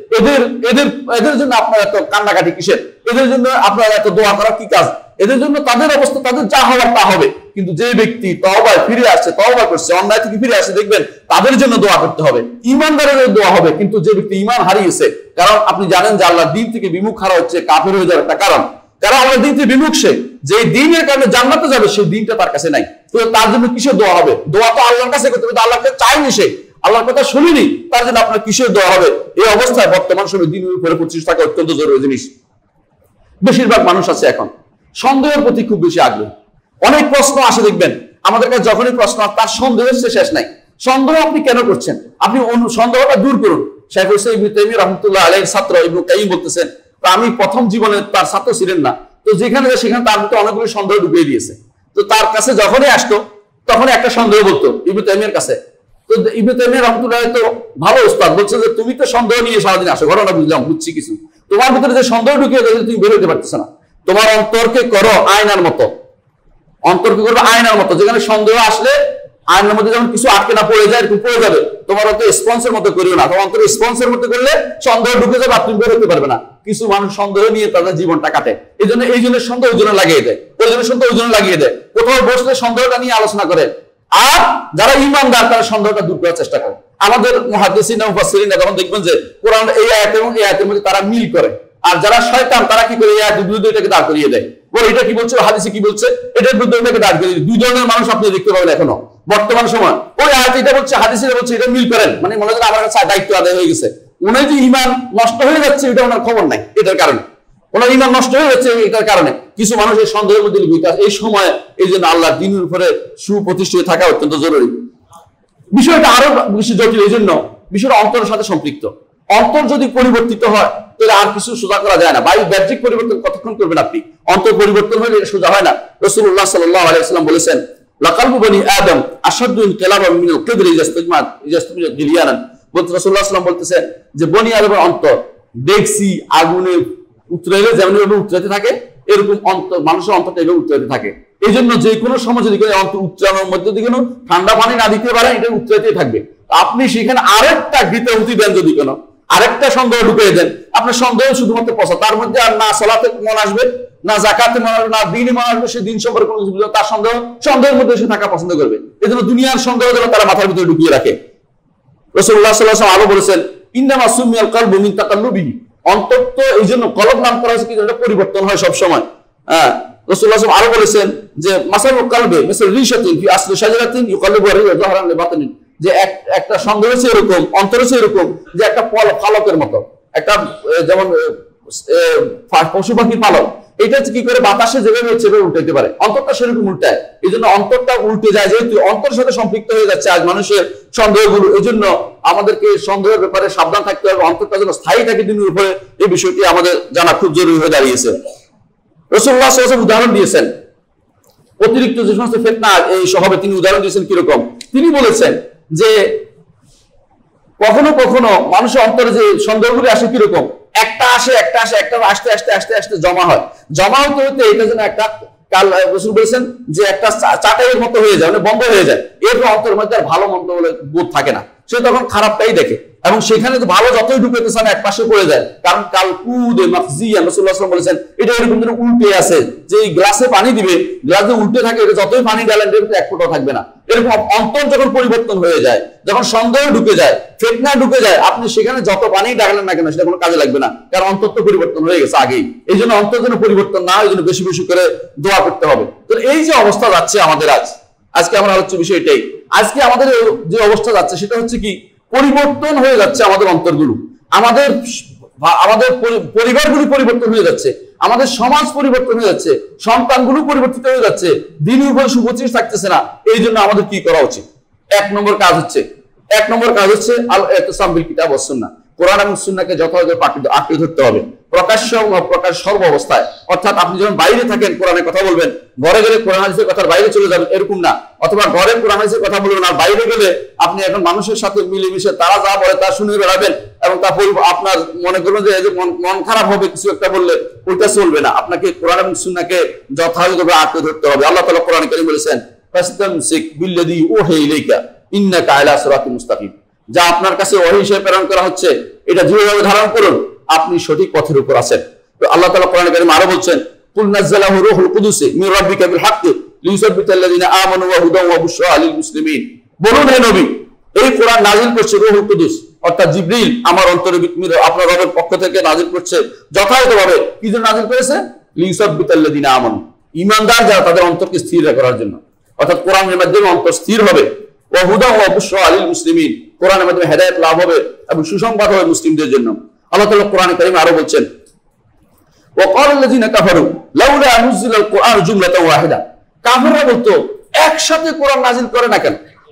এদের এদের এদের জন্য আপনার এত কান্নাকাটি কিসের? এদের জন্য আপনার এত দোয়া করা কি কাজ? এদের জন্য তাদের অবস্থা, তাদের যা হওয়ার তা হবে। কিন্তু যে ব্যক্তি তওবায় ফিরে আসছে, তওবা করছে, অন্যায় থেকে ফিরে আসছে, দেখবেন তাদের জন্য দোয়া করতে হবে, ঈমানদারের দোয়া হবে। কিন্তু যে ব্যক্তি ঈমান হারিয়েছে, কারণ আপনি জানেন যে আল্লাহর দ্বীন থেকে বিমুখ হারা হচ্ছে কাফের হয়ে যাওয়ার একটা কারণ। কারণ আল্লাহর দ্বীন থেকে বিমুখ সে, যে দ্বীনের কারণে জান্নাতে যাবে, সেই দ্বীনটা তার কাছে নাই। তো তার জন্য কিসের দোয়া হবে? দোয়া তো আল্লাহর কাছে করতে হবে, আল্লাহকে চাইনি, সে আল্লাহর কথা শুনিনি, তার জন্য আপনার কিসের দোয়া হবে? এই অবস্থায় বর্তমান সময় দ্বীনের উপরে প্রতিষ্ঠা থাকা অত্যন্ত জরুরি জিনিস। বেশিরভাগ মানুষ আছে এখন সন্দেহের প্রতি খুব বেশি আগ্রহী। অনেক প্রশ্ন আসে, দেখবেন আমাদের কাছে যখনই প্রশ্ন, তার সন্দেহের শেষ নাই। সন্দেহ আপনি কেন করছেন? আপনি সন্দেহটা দূর করুন। শাইখ হুসাইন ইবনে তাইমিয়া রাহমাতুল্লাহ আলাইহির ছাত্র ইবনে কাইয়িম বলতেছেন, তো আমি প্রথম জীবনে তার ছাত্র ছিলেন না, তো যেখানে সেখানে তার ভিতরে অনেকগুলো সন্দেহ ঢুকিয়ে দিয়েছে। তো তার কাছে যখনই আসতো তখন একটা সন্দেহ বলতো ইবনে তাইমিয়ার কাছে। তো ইবনে তাইমিয়া রাহমাতুল্লাহ তো ভালো উস্তাদ, বলছে যে তুমি তো সন্দেহ নিয়ে সারাদিন আসো, ঘটনা বুঝলাম, বুঝছি কিছু, তোমার ভিতরে যে সন্দেহ ঢুকিয়ে গেছে তুমি বের হতে পারতেছ না। তোমার অন্তরকে করো আয়নার মতো, অন্তরকে করবে আয়নার মতো, যেখানে সন্দেহ আসলে আয়নার মধ্যে যখন কিছু আটকে না পড়ে যায়, একটু পড়ে যাবে, তোমার অন্তর স্পঞ্জের মতো করিও না। তোমার অন্তর স্পঞ্জের মতো করলে সন্দেহ ঢুকে যাবে, আপনি বের হতে পারবে না। কিছু মানুষ সন্দেহ নিয়ে তাদের জীবনটা কাটে। এই জন্য সন্দেহ ওই জন্য লাগিয়ে দেয়, ওই জন্য সন্দেহ ওই জন্য লাগিয়ে দেয়। কোথাও বসলে সন্দেহটা নিয়ে আলোচনা করে, আর যারা ঈমানদার তারা সন্দেহটা দূর করার চেষ্টা করে। আমাদের মুহাদ্দিসিন ও মুফাসসিরিন যখন দেখবেন যে কোরআন এই আয়াত এবং এই আয়াতের মধ্যে তারা মিল করে, আর যারা শয়তান তারা কি করে এই আয়াতের বিরুদ্ধে এটাকে দাঁড় করিয়ে দেয়, বলে এটা কি বলছে, হাদিসে কি বলছে, এটার বিরুদ্ধে এটাকে দাঁড় করিয়ে দেয়। দুই ধরনের মানুষ আপনি দেখতে পাবেন এখনো বর্তমান সময়। ওই আয়াত এটা বলছে, হাদিসে বলছে, এটা মিল করেন, মানে মনে করেন আমার কাছে দায়িত্ব আদায় হয়ে গেছে। উনি যে ঈমান নষ্ট হয়ে যাচ্ছে এটা ওনার খবর নাই, এটার কারণে ওনার ঈমান নষ্ট হয়ে যাচ্ছে এটার কারণে কিছু মানুষ এই সন্দেহের মধ্যে লিপ্ত। এই সময় এই জন্য আল্লাহর দ্বীনের উপরে সুপ্রতিষ্ঠিত থাকা অত্যন্ত জরুরি। বিষয়টা আরো বেশি জটিল, এই জন্য বিষয়টা অন্তরের সাথে সম্পৃক্ত। অন্তর যদি পরিবর্তিত হয় তাহলে আর কিছু সোজা করা যায় না। বাহ্যিক পরিবর্তন কতক্ষণ করবেন আপনি? অন্তর পরিবর্তন হলে এটা সোজা হয় না। রাসূলুল্লাহ সাল্লাল্লাহু আলাইহি ওয়াসাল্লাম বলেছেন, লাকালবু বনি আদম আশাদ্দু ইনকিলাবান মিনাল কিবরি ইজাস্তাজমাত গিলিয়ানান। রাসূলুল্লাহ সাল্লাল্লাহু আলাইহি ওয়াসাল্লাম বলতেছেন যে বনি আদমের অন্তর দেখছি আগুনে উতরাইলে যেমন উতরাতে থাকে, এরকম অন্তর, মানুষের অন্তরটা এভাবে উতরাতে থাকে। এই জন্য যে কোনো সময় যদি অন্তর উচ্চারণের মধ্যে দিয়ে কোনো ঠান্ডা পানি না দিতে পারেন, এটা উতরাতেই থাকবে। আপনি সেখানে আরেকটা গীতাহুতি দেন, যদি কোনো আরেকটা সন্দেহ ঢুকিয়ে দেন, আপনার সন্দেহ শুধুমাত্র পচা, তার মধ্যে আর না সালাতে মন আসবে, না যাকাতে মন আসবে, না দ্বীনে মন আসবে, সে দিন সম্পর্কে কোনো কিছু বুঝবে, তার সন্দেহের মধ্যে সে থাকা পছন্দ করবে। এই জন্য দুনিয়ার সন্দেহ যেন তারা মাথার ভিতরে ঢুকিয়ে রাখে। রাসূলুল্লাহ সাল্লাল্লাহু আলাইহি ওয়াসাল্লাম আরো বলেছেন, ইন্নামা সুমিয়াল কালবু মিন তাকাল্লুবিহি, অন্তর তো এই জন্য কলব নাম করা হয়েছে কি এটা পরিবর্তন হয় সব সময়। হ্যাঁ, রাসূলুল্লাহ সাল্লাল্লাহু আলাইহি ওয়াসাল্লাম আরো বলেছেন যে মাসালুল কালবি মিসাল রিশাতিন ফি আসলি শাজারাতিন ইউকাল্লিবু যাহরান লিবাতিন, যে একটা সন্দেহ হচ্ছে এরকম, অন্তর হচ্ছে এরকম যে একটা পালকের মতো, একটা যেমন পশু পাখির পালক, এটা কি করে বাতাসে যেভাবে সেভাবে উল্টাইতে পারে, অন্তরটা সেরকম উল্টায়। এই জন্য অন্তরটা উল্টে যায়, যেহেতু অন্তরের সাথে সম্পৃক্ত হয়ে যাচ্ছে আজ মানুষের সন্দেহগুলো। এই জন্য আমাদেরকে সন্দেহের ব্যাপারে সাবধান থাকতে হবে, অন্তরটা যেন স্থায়ী থাকে দিনের উপরে, এই বিষয়টি আমাদের জানা খুব জরুরি হয়ে দাঁড়িয়েছে। রাসূলুল্লাহ সাল্লাল্লাহু আলাইহি ওয়াসাল্লাম উদাহরণ দিয়েছেন অতিরিক্ত যে সমস্ত ফিতনা এই স্বভাবে, তিনি উদাহরণ দিয়েছেন কিরকম। তিনি বলেছেন যে কখনো কখনো মানুষের অন্তরে যে সন্দেহগুলি আসে কিরকম, একটা আসে একটা আস্তে আস্তে আস্তে আস্তে জমা হয়, জমা হতে হতে এটা যেন একটা কাল রাসূল বলেছেন যে একটা চাটাইয়ের মতো হয়ে যায়, মানে বন্ধ হয়ে যায়। এরপর অন্তরের মধ্যে আর ভালো মন্দ বলে বোধ থাকে না, সে তখন খারাপটাই দেখে, এবং সেখানে ভালো যতই ঢুকেতে চান এক পাশে পড়ে যায়। কারণ কালকুদে মাখজিয়া রাসূলুল্লাহ সাল্লাল্লাহু আলাইহি ওয়াসাল্লাম বলেছেন এটা এরকম যেন উল্টে আছে, যে গ্লাসে পানি দিবে, গ্লাসে উল্টে থাকে, এটা যতই পানি ঢালেন এর এক ফোঁটা থাকবে না। এরকম অন্তর যখন পরিবর্তন হয়ে যায়, যখন সন্দেহ ঢুকে যায়, ফিতনা ঢুকে যায়, আপনি সেখানে যত পানি ঢালেন না কেন সেটা কোনো কাজে লাগবে না, কারণ অন্তর তো পরিবর্তন হয়ে গেছে আগেই। এই জন্য অন্তর যেন পরিবর্তন না হয়, এই জন্য বেশি বেশি করে দোয়া করতে হবে। তো এই যে অবস্থা যাচ্ছে আমাদের আজকে আমার আলোচ্য বিষয় এটাই। আজকে আমাদের যে অবস্থা যাচ্ছে সেটা হচ্ছে কি, পরিবর্তন হয়ে যাচ্ছে আমাদের অন্তরগুলো, আমাদের পরিবারগুলো পরিবর্তন হয়ে যাচ্ছে, আমাদের সমাজ পরিবর্তন হয়ে যাচ্ছে, সন্তানগুলো পরিবর্তিত হয়ে যাচ্ছে, দিনের উপর সুপ্রতিষ্ঠিত থাকতেছে না। এই জন্য আমাদের কি করা উচিত? এক নম্বর কাজ হচ্ছে আল ইতিসাম বিল কিতাব ওয়াস সুন্নাহ, কোরআন এবং সুন্নাহকে যথাযথ আঁকড়ে ধরতে হবে, প্রকাশ্য প্রকাশ সর্ব অবস্থায়। অর্থাৎ আপনি যখন বাইরে থাকেন কোরআনের কথা বলবেন, ঘরে গেলে কোরআন হাদিসের কথার বাইরে চলে যাবেন এরকম না, অথবা ঘরে কোরআন হাদিসের কথা বলবেন আর বাইরে গেলে আপনি এখন মানুষের সাথে মিলেমিশে তারা যা বলে তা শুনে বেড়াবেন, এবং তা আপনার মনে করুন যে মন খারাপ হবে কিছু একটা বললে, ওইটা চলবে না। আপনাকে কোরআন এবং সুন্নাহকে যথাযথভাবে আঁকড়ে ধরতে হবে। আল্লাহ তাআলা কোরআনে কারীমে বলেছেন, ফাসতামসিক বিল্লাযী উহিয়া ইলাইকা ইন্নাকা আলা সিরাতিন মুস্তাকিম, যা আপনার কাছে ওহী হিসেবে প্রেরণ করা হচ্ছে এটা দৃঢ়ভাবে ধারণ করুন, আপনি সঠিক পথের উপর আছেন। তো আল্লাহ তাআলা কোরআনে কারীমে আরো বলছেন, কুল নাযালাহু রূহুল কুদুস মির রাব্বিকা বিল হাক্কি লিইউসাব্বিতাল্লাযিনা আমানু ওয়া হুদান ওয়া বুশরা লিল মুসলিমিন। বলুন হে নবী, এই কোরআন নাযিল করছে রূহুল কুদুস অর্থাৎ জিবরিল আমার অন্তরে আপনার রবের পক্ষ থেকে নাযিল করছে যথাযথভাবে। কি জন্য নাযিল করেছে? লিইউসাব্বিতাল্লাযিনা আমানু, ঈমানদার যারা তাদের অন্তরকে স্থির করার জন্য, অর্থাৎ কোরআনের মাধ্যমে অন্তর স্থির হবে। ওয়া হুদান ওয়া বুশরা লিল মুসলিমিন, কোরআনের মাধ্যমে হেদায়েত লাভ হবে এবং সুসংবাদ হবে মুসলিমদের জন্য। আল্লাহ তাআলা কোরআনে কারীমে আরো বলছেন, وقال الذين كفروا لولا نزل القرآن جملة واحدة। কাফেররা বলতো একসাথে কোরআন নাযিল করে না কেন,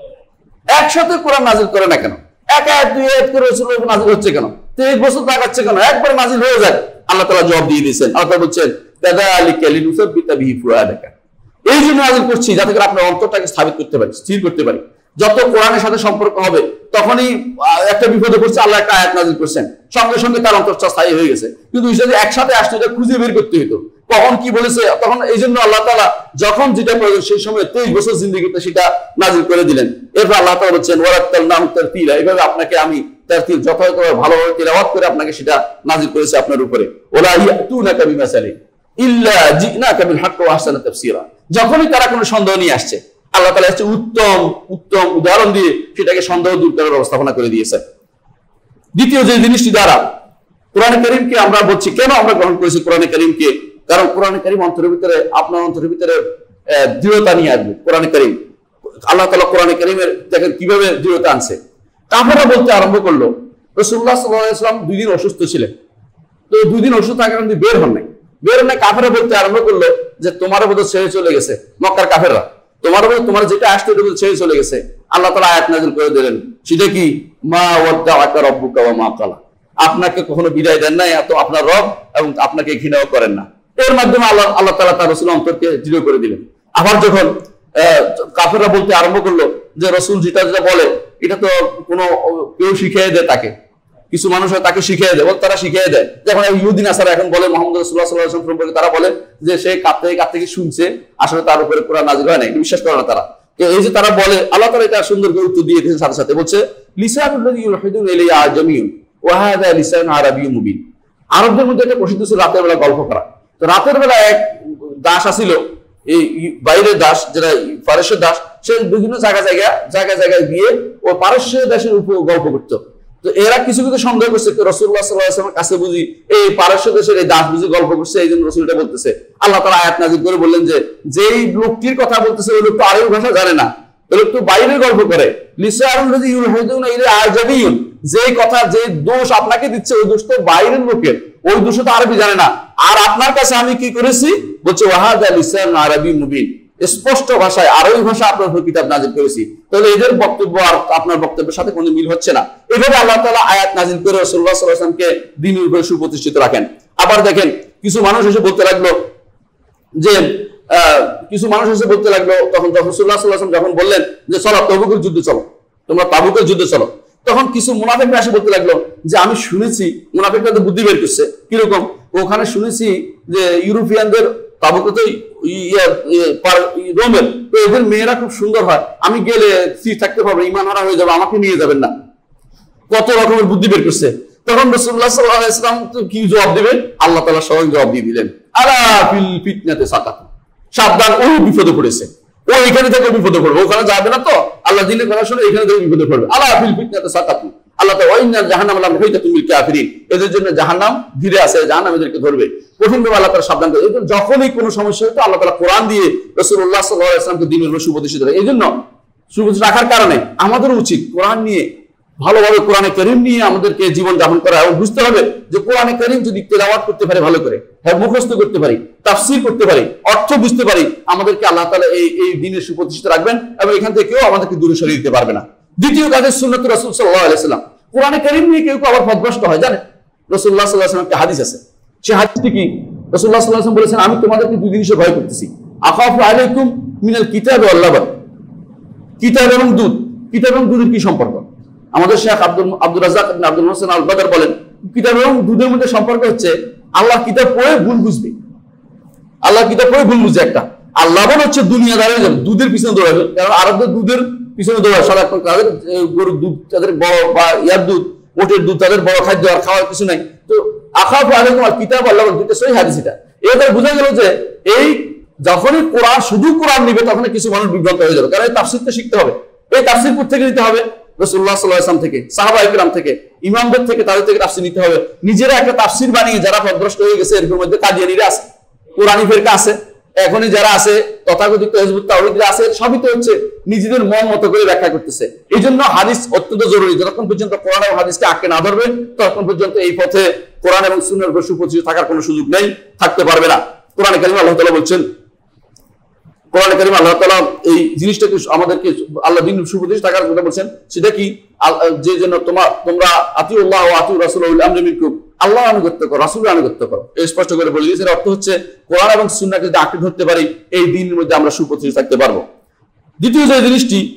একসাথে কোরআন নাযিল করে না কেন, এক আয়াত দুই আয়াত করে রাসূলের উপর নাযিল হচ্ছে কেন, 23 বছর লাগাচ্ছে কেন, একবার নাযিল হয়ে যায়। আল্লাহ তাআলা জবাব দিয়ে দিয়েছেন, আল্লাহ তাআলা বলছেন কাযালিকা লিনুসাব্বিতা বিহি ফুআদাকা, এই জন্য নাযিল করছি যাতে করে আপনার অন্তরটাকে স্থাপিত করতে পারি, স্থির করতে পারি। যত কোরআনের সাথে সম্পর্ক হবে তখনই একটা বিপদে পড়ছে, আল্লাহ একটা আয়াত নাযিল করছেন, সঙ্গে সঙ্গে তার অন্তরটা স্থায়ী হয়ে গেছে। কিন্তু যদি একসাথে আসতো এটা খুঁজে বের করতে হতো কখন কি বলেছে, তখন এই জন্য আল্লাহ তাআলা যখন যেটা প্রয়োজন সেই সময় 23 বছর জিন্দেগিতে সেটা নাযিল করে দিলেন। এরপর আল্লাহ তাআলা বলছেন ওয়ারাত্তালনাহু তারতিলা, এভাবে আপনাকে আমি তারতিল যথাযথভাবে ভালোভাবে তিলাওয়াত করে আপনাকে সেটা নাযিল করেছে আপনার উপরে। ওয়ালা ইয়াতুনাকা বিমাসালিন ইল্লা জিনাকা বিল হাক্কি ওয়া আহসানা তাফসীরা, যখনই তারা কোনো সন্দেহ নিয়ে আসছে আল্লাহ তাআলা হচ্ছে উত্তম উত্তম উদাহরণ দিয়ে সেটাকে সন্দেহ দূর করার ব্যবস্থাপনা করে দিয়েছেন। দ্বিতীয় যে জিনিসটি দ্বারা কোরআনে কারীমকে আমরা বলছি কেন আমরা গ্রহণ করেছি কোরআনে কারীমকে, কারণ কোরআনে কারীম অন্তরের ভিতরে আপনার অন্তরের ভিতরে দৃঢ়তা নিয়ে আসবে। কোরআনে কারীম আল্লাহ তাআলা কোরআনে কারীমের দেখেন কিভাবে দৃঢ়তা আনছে। কাফেররা বলতে আরম্ভ করলো রাসূলুল্লাহ সাল্লাল্লাহু আলাইহি ওয়াসাল্লাম 2 দিন অসুস্থ ছিলেন, তো 2 দিন অসুস্থ থাকার কারণে বের হন নাই। কাফেররা বলতে আরম্ভ করলো যে তোমারও বোধহয় ছেড়ে চলে গেছে, মক্কার কাফেররা তোমার যেটা আসতে ছেড়ে চলে গেছে। আল্লাহ তাআলা আয়াত নাযিল করে দিলেন, সেটা কি মা ওয়াদ্দাআকা রাব্বুকা ওয়া মা ক্বালা, আপনাকে কখনো বিদায় দেন নাই তো আপনার রব এবং আপনাকে ঘৃণাও করেন না। এর মাধ্যমে আল্লাহ তাআলা তার রাসূল অন্তরকে দৃঢ় করে দিলেন। আবার যখন কাফেররা বলতে আরম্ভ করলো যে রাসূল যেটা বলে এটা তো কোনো কেউ শিখিয়ে দেয়, তাকে কিছু মানুষ তাকে শিখিয়ে দেয়, তারা শিখিয়ে দেয়। যেমন ইহুদি নাসারা এখন বলে মুহাম্মদ রাসূলুল্লাহ সাল্লাল্লাহু আলাইহি ওয়াসাল্লাম সম্পর্কে তারা বলে যে সে কাছ থেকে শুনছে, আসলে তার উপরে কোরআন নাযিল হয় না, এটা বিশ্বাস করে না তারা। তো এই যে তারা বলে, আল্লাহ তাআলা এটা সুন্দর করে উত্তর দিয়ে দিয়েছেন সাথে সাথে, বলছে লিসানুল্লাযী ইউলহিদুনা ইলাইহি আজামিয়ুন ওয়া হাযা লিসানুন আরাবিয়্যুন মুবিন। আরবদের মধ্যে একটা প্রসিদ্ধ ছিল রাতের বেলা গল্প করা। তো রাতের বেলা এক দাস আসিল, এই বাইরের দাস যেটা পারস্যের দাস, সে বিভিন্ন জায়গায় গিয়ে ও পারস্য দেশের উপর গল্প করতো। তো এরা কিছু কিছু সন্দেহ করছে রাসূলুল্লাহ সাল্লাল্লাহু আলাইহি ওয়াসাল্লামের কাছে বুঝি এই পারস্য দেশের এই দাস বুঝি গল্প করছে, এই জন্য রাসূলটা বলতেছে। আল্লাহ তাআলা আয়াত নাযিল করে বললেন যে যেই লোকটির কথা বলতেছে ওই লোক তো আরবি ভাষা জানে না, ওই লোক তো বাইরের গল্প করে। লিসানুল্লাযী ইউলহিদুনা ইলাইহি আজামিয়্যুন, যে কথা যে দোষ আপনাকে দিচ্ছে ওই দোষ তো বাইরের লোকের, ওই দোষ তো আরবি জানে না। আর আপনার কাছে আমি কি করেছি বলছে ওয়া হাযা লিসানুন আরাবিয়্যুন মুবিন, স্পষ্ট ভাষায় আরবি ভাষা আপনার উপর কিতাব নাযিল করেছি। তাহলে এদের বক্তব্য আর আপনার বক্তব্যের সাথে কোনো মিল হচ্ছে না। এভাবে আল্লাহ তাআলা আয়াত নাযিল করে রাসূলুল্লাহ সাল্লাল্লাহু আলাইহি ওয়াসাল্লামকে দ্বীনের উপরে সুপ্রতিষ্ঠিত রাখেন। আবার দেখেন কিছু মানুষ এসে বলতে লাগলো তখন রাসূলুল্লাহ সাল্লাল্লাহু আলাইহি ওয়াসাল্লাম যখন বললেন যে চলো তাবুকের যুদ্ধে চলো, তোমরা তাবুকের যুদ্ধে চলো, তখন কিছু মুনাফিকরা এসে বলতে লাগলো যে আমি শুনেছি, মুনাফিকরা তো বুদ্ধি বের করছে কিরকম, ওখানে শুনেছি যে ইউরোপিয়ানদের তাবুকে রোমের তো এদের মেয়েরা খুব সুন্দর হয়, আমি গেলে স্থির থাকতে পারবো, ঈমান হারা হয়ে যাবে, আমাকে নিয়ে যাবেন না। কত রকমের বুদ্ধি বের করছে। তখন রাসূলুল্লাহ সাল্লাল্লাহু আলাইহি ওয়াসাল্লাম তো কি জবাব দিবেন? আল্লাহ তাআলা স্বয়ং জবাব দিয়ে দিলেন, আলা ফিল ফিতনাতে সাকাত, সাবধান ও বিপদে পড়েছে, ও এখানে থেকে বিপদে পড়বে, ওখানে যাবে না তো আল্লাহ দিনের কথা শুনে এখানে থেকে বিপদে পড়বে। আলা ফিল ফিতনাতে সাকাত, আল্লাহ তাআলা ওয়াইন্না জাহান্নাম লা মুহিতাতুম বিল কাফিরিন, এদের জন্য জাহান্নাম ঘিরে আছে, জাহান্নাম এদেরকে ধরবে। কঠিনভাবে আল্লাহ তাআলা সাবধান করে। যখনই কোনো সমস্যা হতো আল্লাহ তাআলা কোরআন দিয়ে রাসূলুল্লাহ সাল্লাল্লাহু আলাইহি ওয়াসাল্লামকে দ্বীনের উপর সুপ্রতিষ্ঠিত করে। এই জন্য সুপ্রতিষ্ঠিত রাখার কারণে আমাদের উচিত কোরআন নিয়ে ভালোভাবে, কোরআনে কারীম নিয়ে আমাদেরকে জীবন যাপন করা এবং বুঝতে হবে যে কোরআনে কারীম যদি তেলাওয়াত করতে পারে ভালো করে, হ্যাঁ মুখস্থ করতে পারি, তাফসীর করতে পারি, অর্থ বুঝতে পারি, আমাদেরকে আল্লাহ তাআলা এই দ্বীনের সুপ্রতিষ্ঠিত রাখবেন এবং এখান থেকে কেউ আমাদেরকে দূরে সরিয়ে দিতে পারবে না। দ্বিতীয় কাজে সুন্নাতুর রাসূল সাল্লাল্লাহু আলাইহি ওয়াসাল্লাম, কোরআনে কারীম নিয়ে কেউ আবার পথভ্রষ্ট হয় জানেন। রাসূলুল্লাহ সাল্লাল্লাহু আলাইহি ওয়াসাল্লাম একটা হাদিস আছে, সেই হাদিসটি কি রাসূলুল্লাহ সাল্লাল্লাহু আলাইহি ওয়াসাল্লাম বলেছেন আমি তোমাদেরকে দুই জিনিসে ভয় করতেছি, আখাফু আলাইকুম মিনাল কিতাব ওয়াল লাবান, কিতাব এবং দুধ। কিতাব এবং দুধের কি সম্পর্ক? আমাদের শেখ আব্দুর রাজ্জাক ইবনে আব্দুল মুহসিন আল বদর বলেন কিতাব এবং দুধের মধ্যে সম্পর্ক হচ্ছে আল্লাহ কিতাব পড়ে ভুল বুঝবে, আল্লাহ কিতাব পড়ে ভুল বুঝবে একটা, আর লাবান হচ্ছে দুনিয়াদারের জন্য দুধের পিছনে দৌড়াবে, কারণ আরবদের দুধের পিছনে দৌড়ায় সারাক্ষণ, তাদের গরুর দুধ, তাদের বড় বা ইয়ার দুধ, ওটের দুধ, তাদের বড় খাদ্য আর খাওয়ার কিছু নাই। তো আখাফু আলাইকুম আল কিতাব আল্লাহ, দুইটা সহিহ হাদিস। এটা বোঝা গেল যে এই যখনই কোরআন, শুধু কোরআন নিবে তখনই কিছু মানুষ বিভ্রান্ত হয়ে যাবে, কারণ এই তাফসীর তো শিখতে হবে। এই তাফসীর থেকে নিতে হবে রাসূলুল্লাহ সাল্লাল্লাহু আলাইহি ওয়াসাল্লাম থেকে, সাহাবায়ে কেরাম থেকে, ইমামদের থেকে, তাদের থেকে তাফসীর নিতে হবে। নিজেরা একটা তাফসীর বানিয়ে যারা পথভ্রষ্ট হয়ে গেছে, এর মধ্যে কাদিয়ানীরা আছে, কোরআনী ফিরকা আছে, এখনই যারা আছে তথাকথিত হিজবুত তাওহীদরা আছে, সবই তো হচ্ছে নিজেদের মন মতো করে ব্যাখ্যা করতেছে। এই জন্য হাদিস অত্যন্ত জরুরি। যতক্ষণ পর্যন্ত কোরআন এবং হাদিসকে আঁকড়ে না ধরবে ততক্ষণ পর্যন্ত এই পথে কোরআন এবং সুন্নাহর উপর সুপ্রতিষ্ঠিত থাকার কোনো সুযোগ নেই, থাকতে পারবে না। কোরআনে কারিমে আল্লাহ তাআলা বলছেন, কোরআনে কারিমে আল্লাহ তাআলা এই জিনিসটাকে আমাদেরকে আল্লাহ দিন সুপ্রতিষ্ঠিত থাকার কথা বলছেন। সেটা কি? যে জন্য তোমরা আতিউল্লাহ ওয়া আতিউর রাসূল উল আমরি মিনকুম, আল্লাহ আনুগত্য করো, রাসূলের আনুগত্য করো। এই স্পষ্ট করে বলে দিয়েছে। এর অর্থ হচ্ছে কোরআন এবং সুন্নাহকে যদি আঁকড়ে ধরতে পারি এই দিনের মধ্যে আমরা সুপ্রতিষ্ঠিত থাকতে পারবো। দ্বিতীয় যে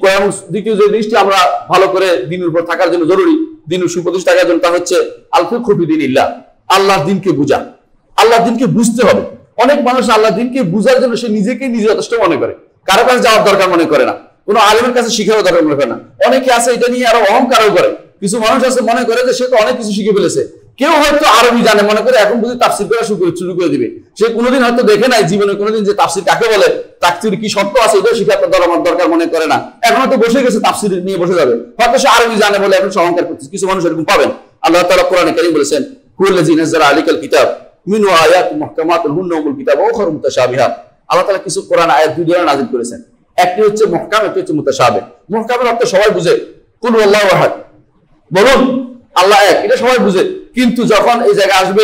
জিনিসটি আমরা ভালো করে দিনের উপর থাকার জন্য জরুরি, দিনের সুপ্রতিষ্ঠিত থাকার জন্য, তা হচ্ছে আল ফিকহু ফিদ্দীনিল্লাহ, আল্লাহর দ্বীনকে বুঝা। আল্লাহর দ্বীনকে বুঝতে হবে। অনেক মানুষ আল্লাহর দ্বীনকে বুঝার জন্য সে নিজেকে নিজে যথেষ্ট মনে করে, কারো কাছে যাওয়ার দরকার মনে করে না, কোনো আলেমের কাছে শিখার দরকার মনে করে না। অনেকে আছে এটা নিয়ে আরো অহংকারও করে। কিছু মানুষ আছে মনে করে যে সে তো অনেক কিছু শিখে ফেলেছে। কেউ হয়তো আরবি জানে, মনে করে এখন বুঝি তাফসীর করা শুরু করে দিবে। সে কোনোদিন হয়তো দেখে নাই জীবনে কোনোদিন যে তাফসীর কাকে বলে, তাফসীর কি শর্ত আছে এটাও শিখার দরকার মনে করে না। এখন হয়তো বসে গেছে তাফসীর নিয়ে বসে যাবে, হয়তো সে আরবি জানে বলে এখন অহংকার করছে। কিছু মানুষ এরকম পাবেন। আল্লাহ তাআলা কোরআনে কারীম বলেছেন, হুয়াল্লাযী নাযালা আলাইকাল কিতাব মিনহু আয়াতুন মুহকামাতুন হুন্না উমুল কিতাব ওয়া উখারু মুতাশাবিহাত। আল্লাহ তাআলা কিছু কোরআন আয়াত দুই ধরনের নাযিল করেছেন। একটি হচ্ছে মুহকাম, একটি হচ্ছে মুতাশাবিহ। মুহকামের অর্থ সবাই বুঝে, কুল হুয়াল্লাহু আহাদ, বলুন আল্লাহ এক, এটা সবাই বুঝে। কিন্তু যখন এই জায়গায় আসবে,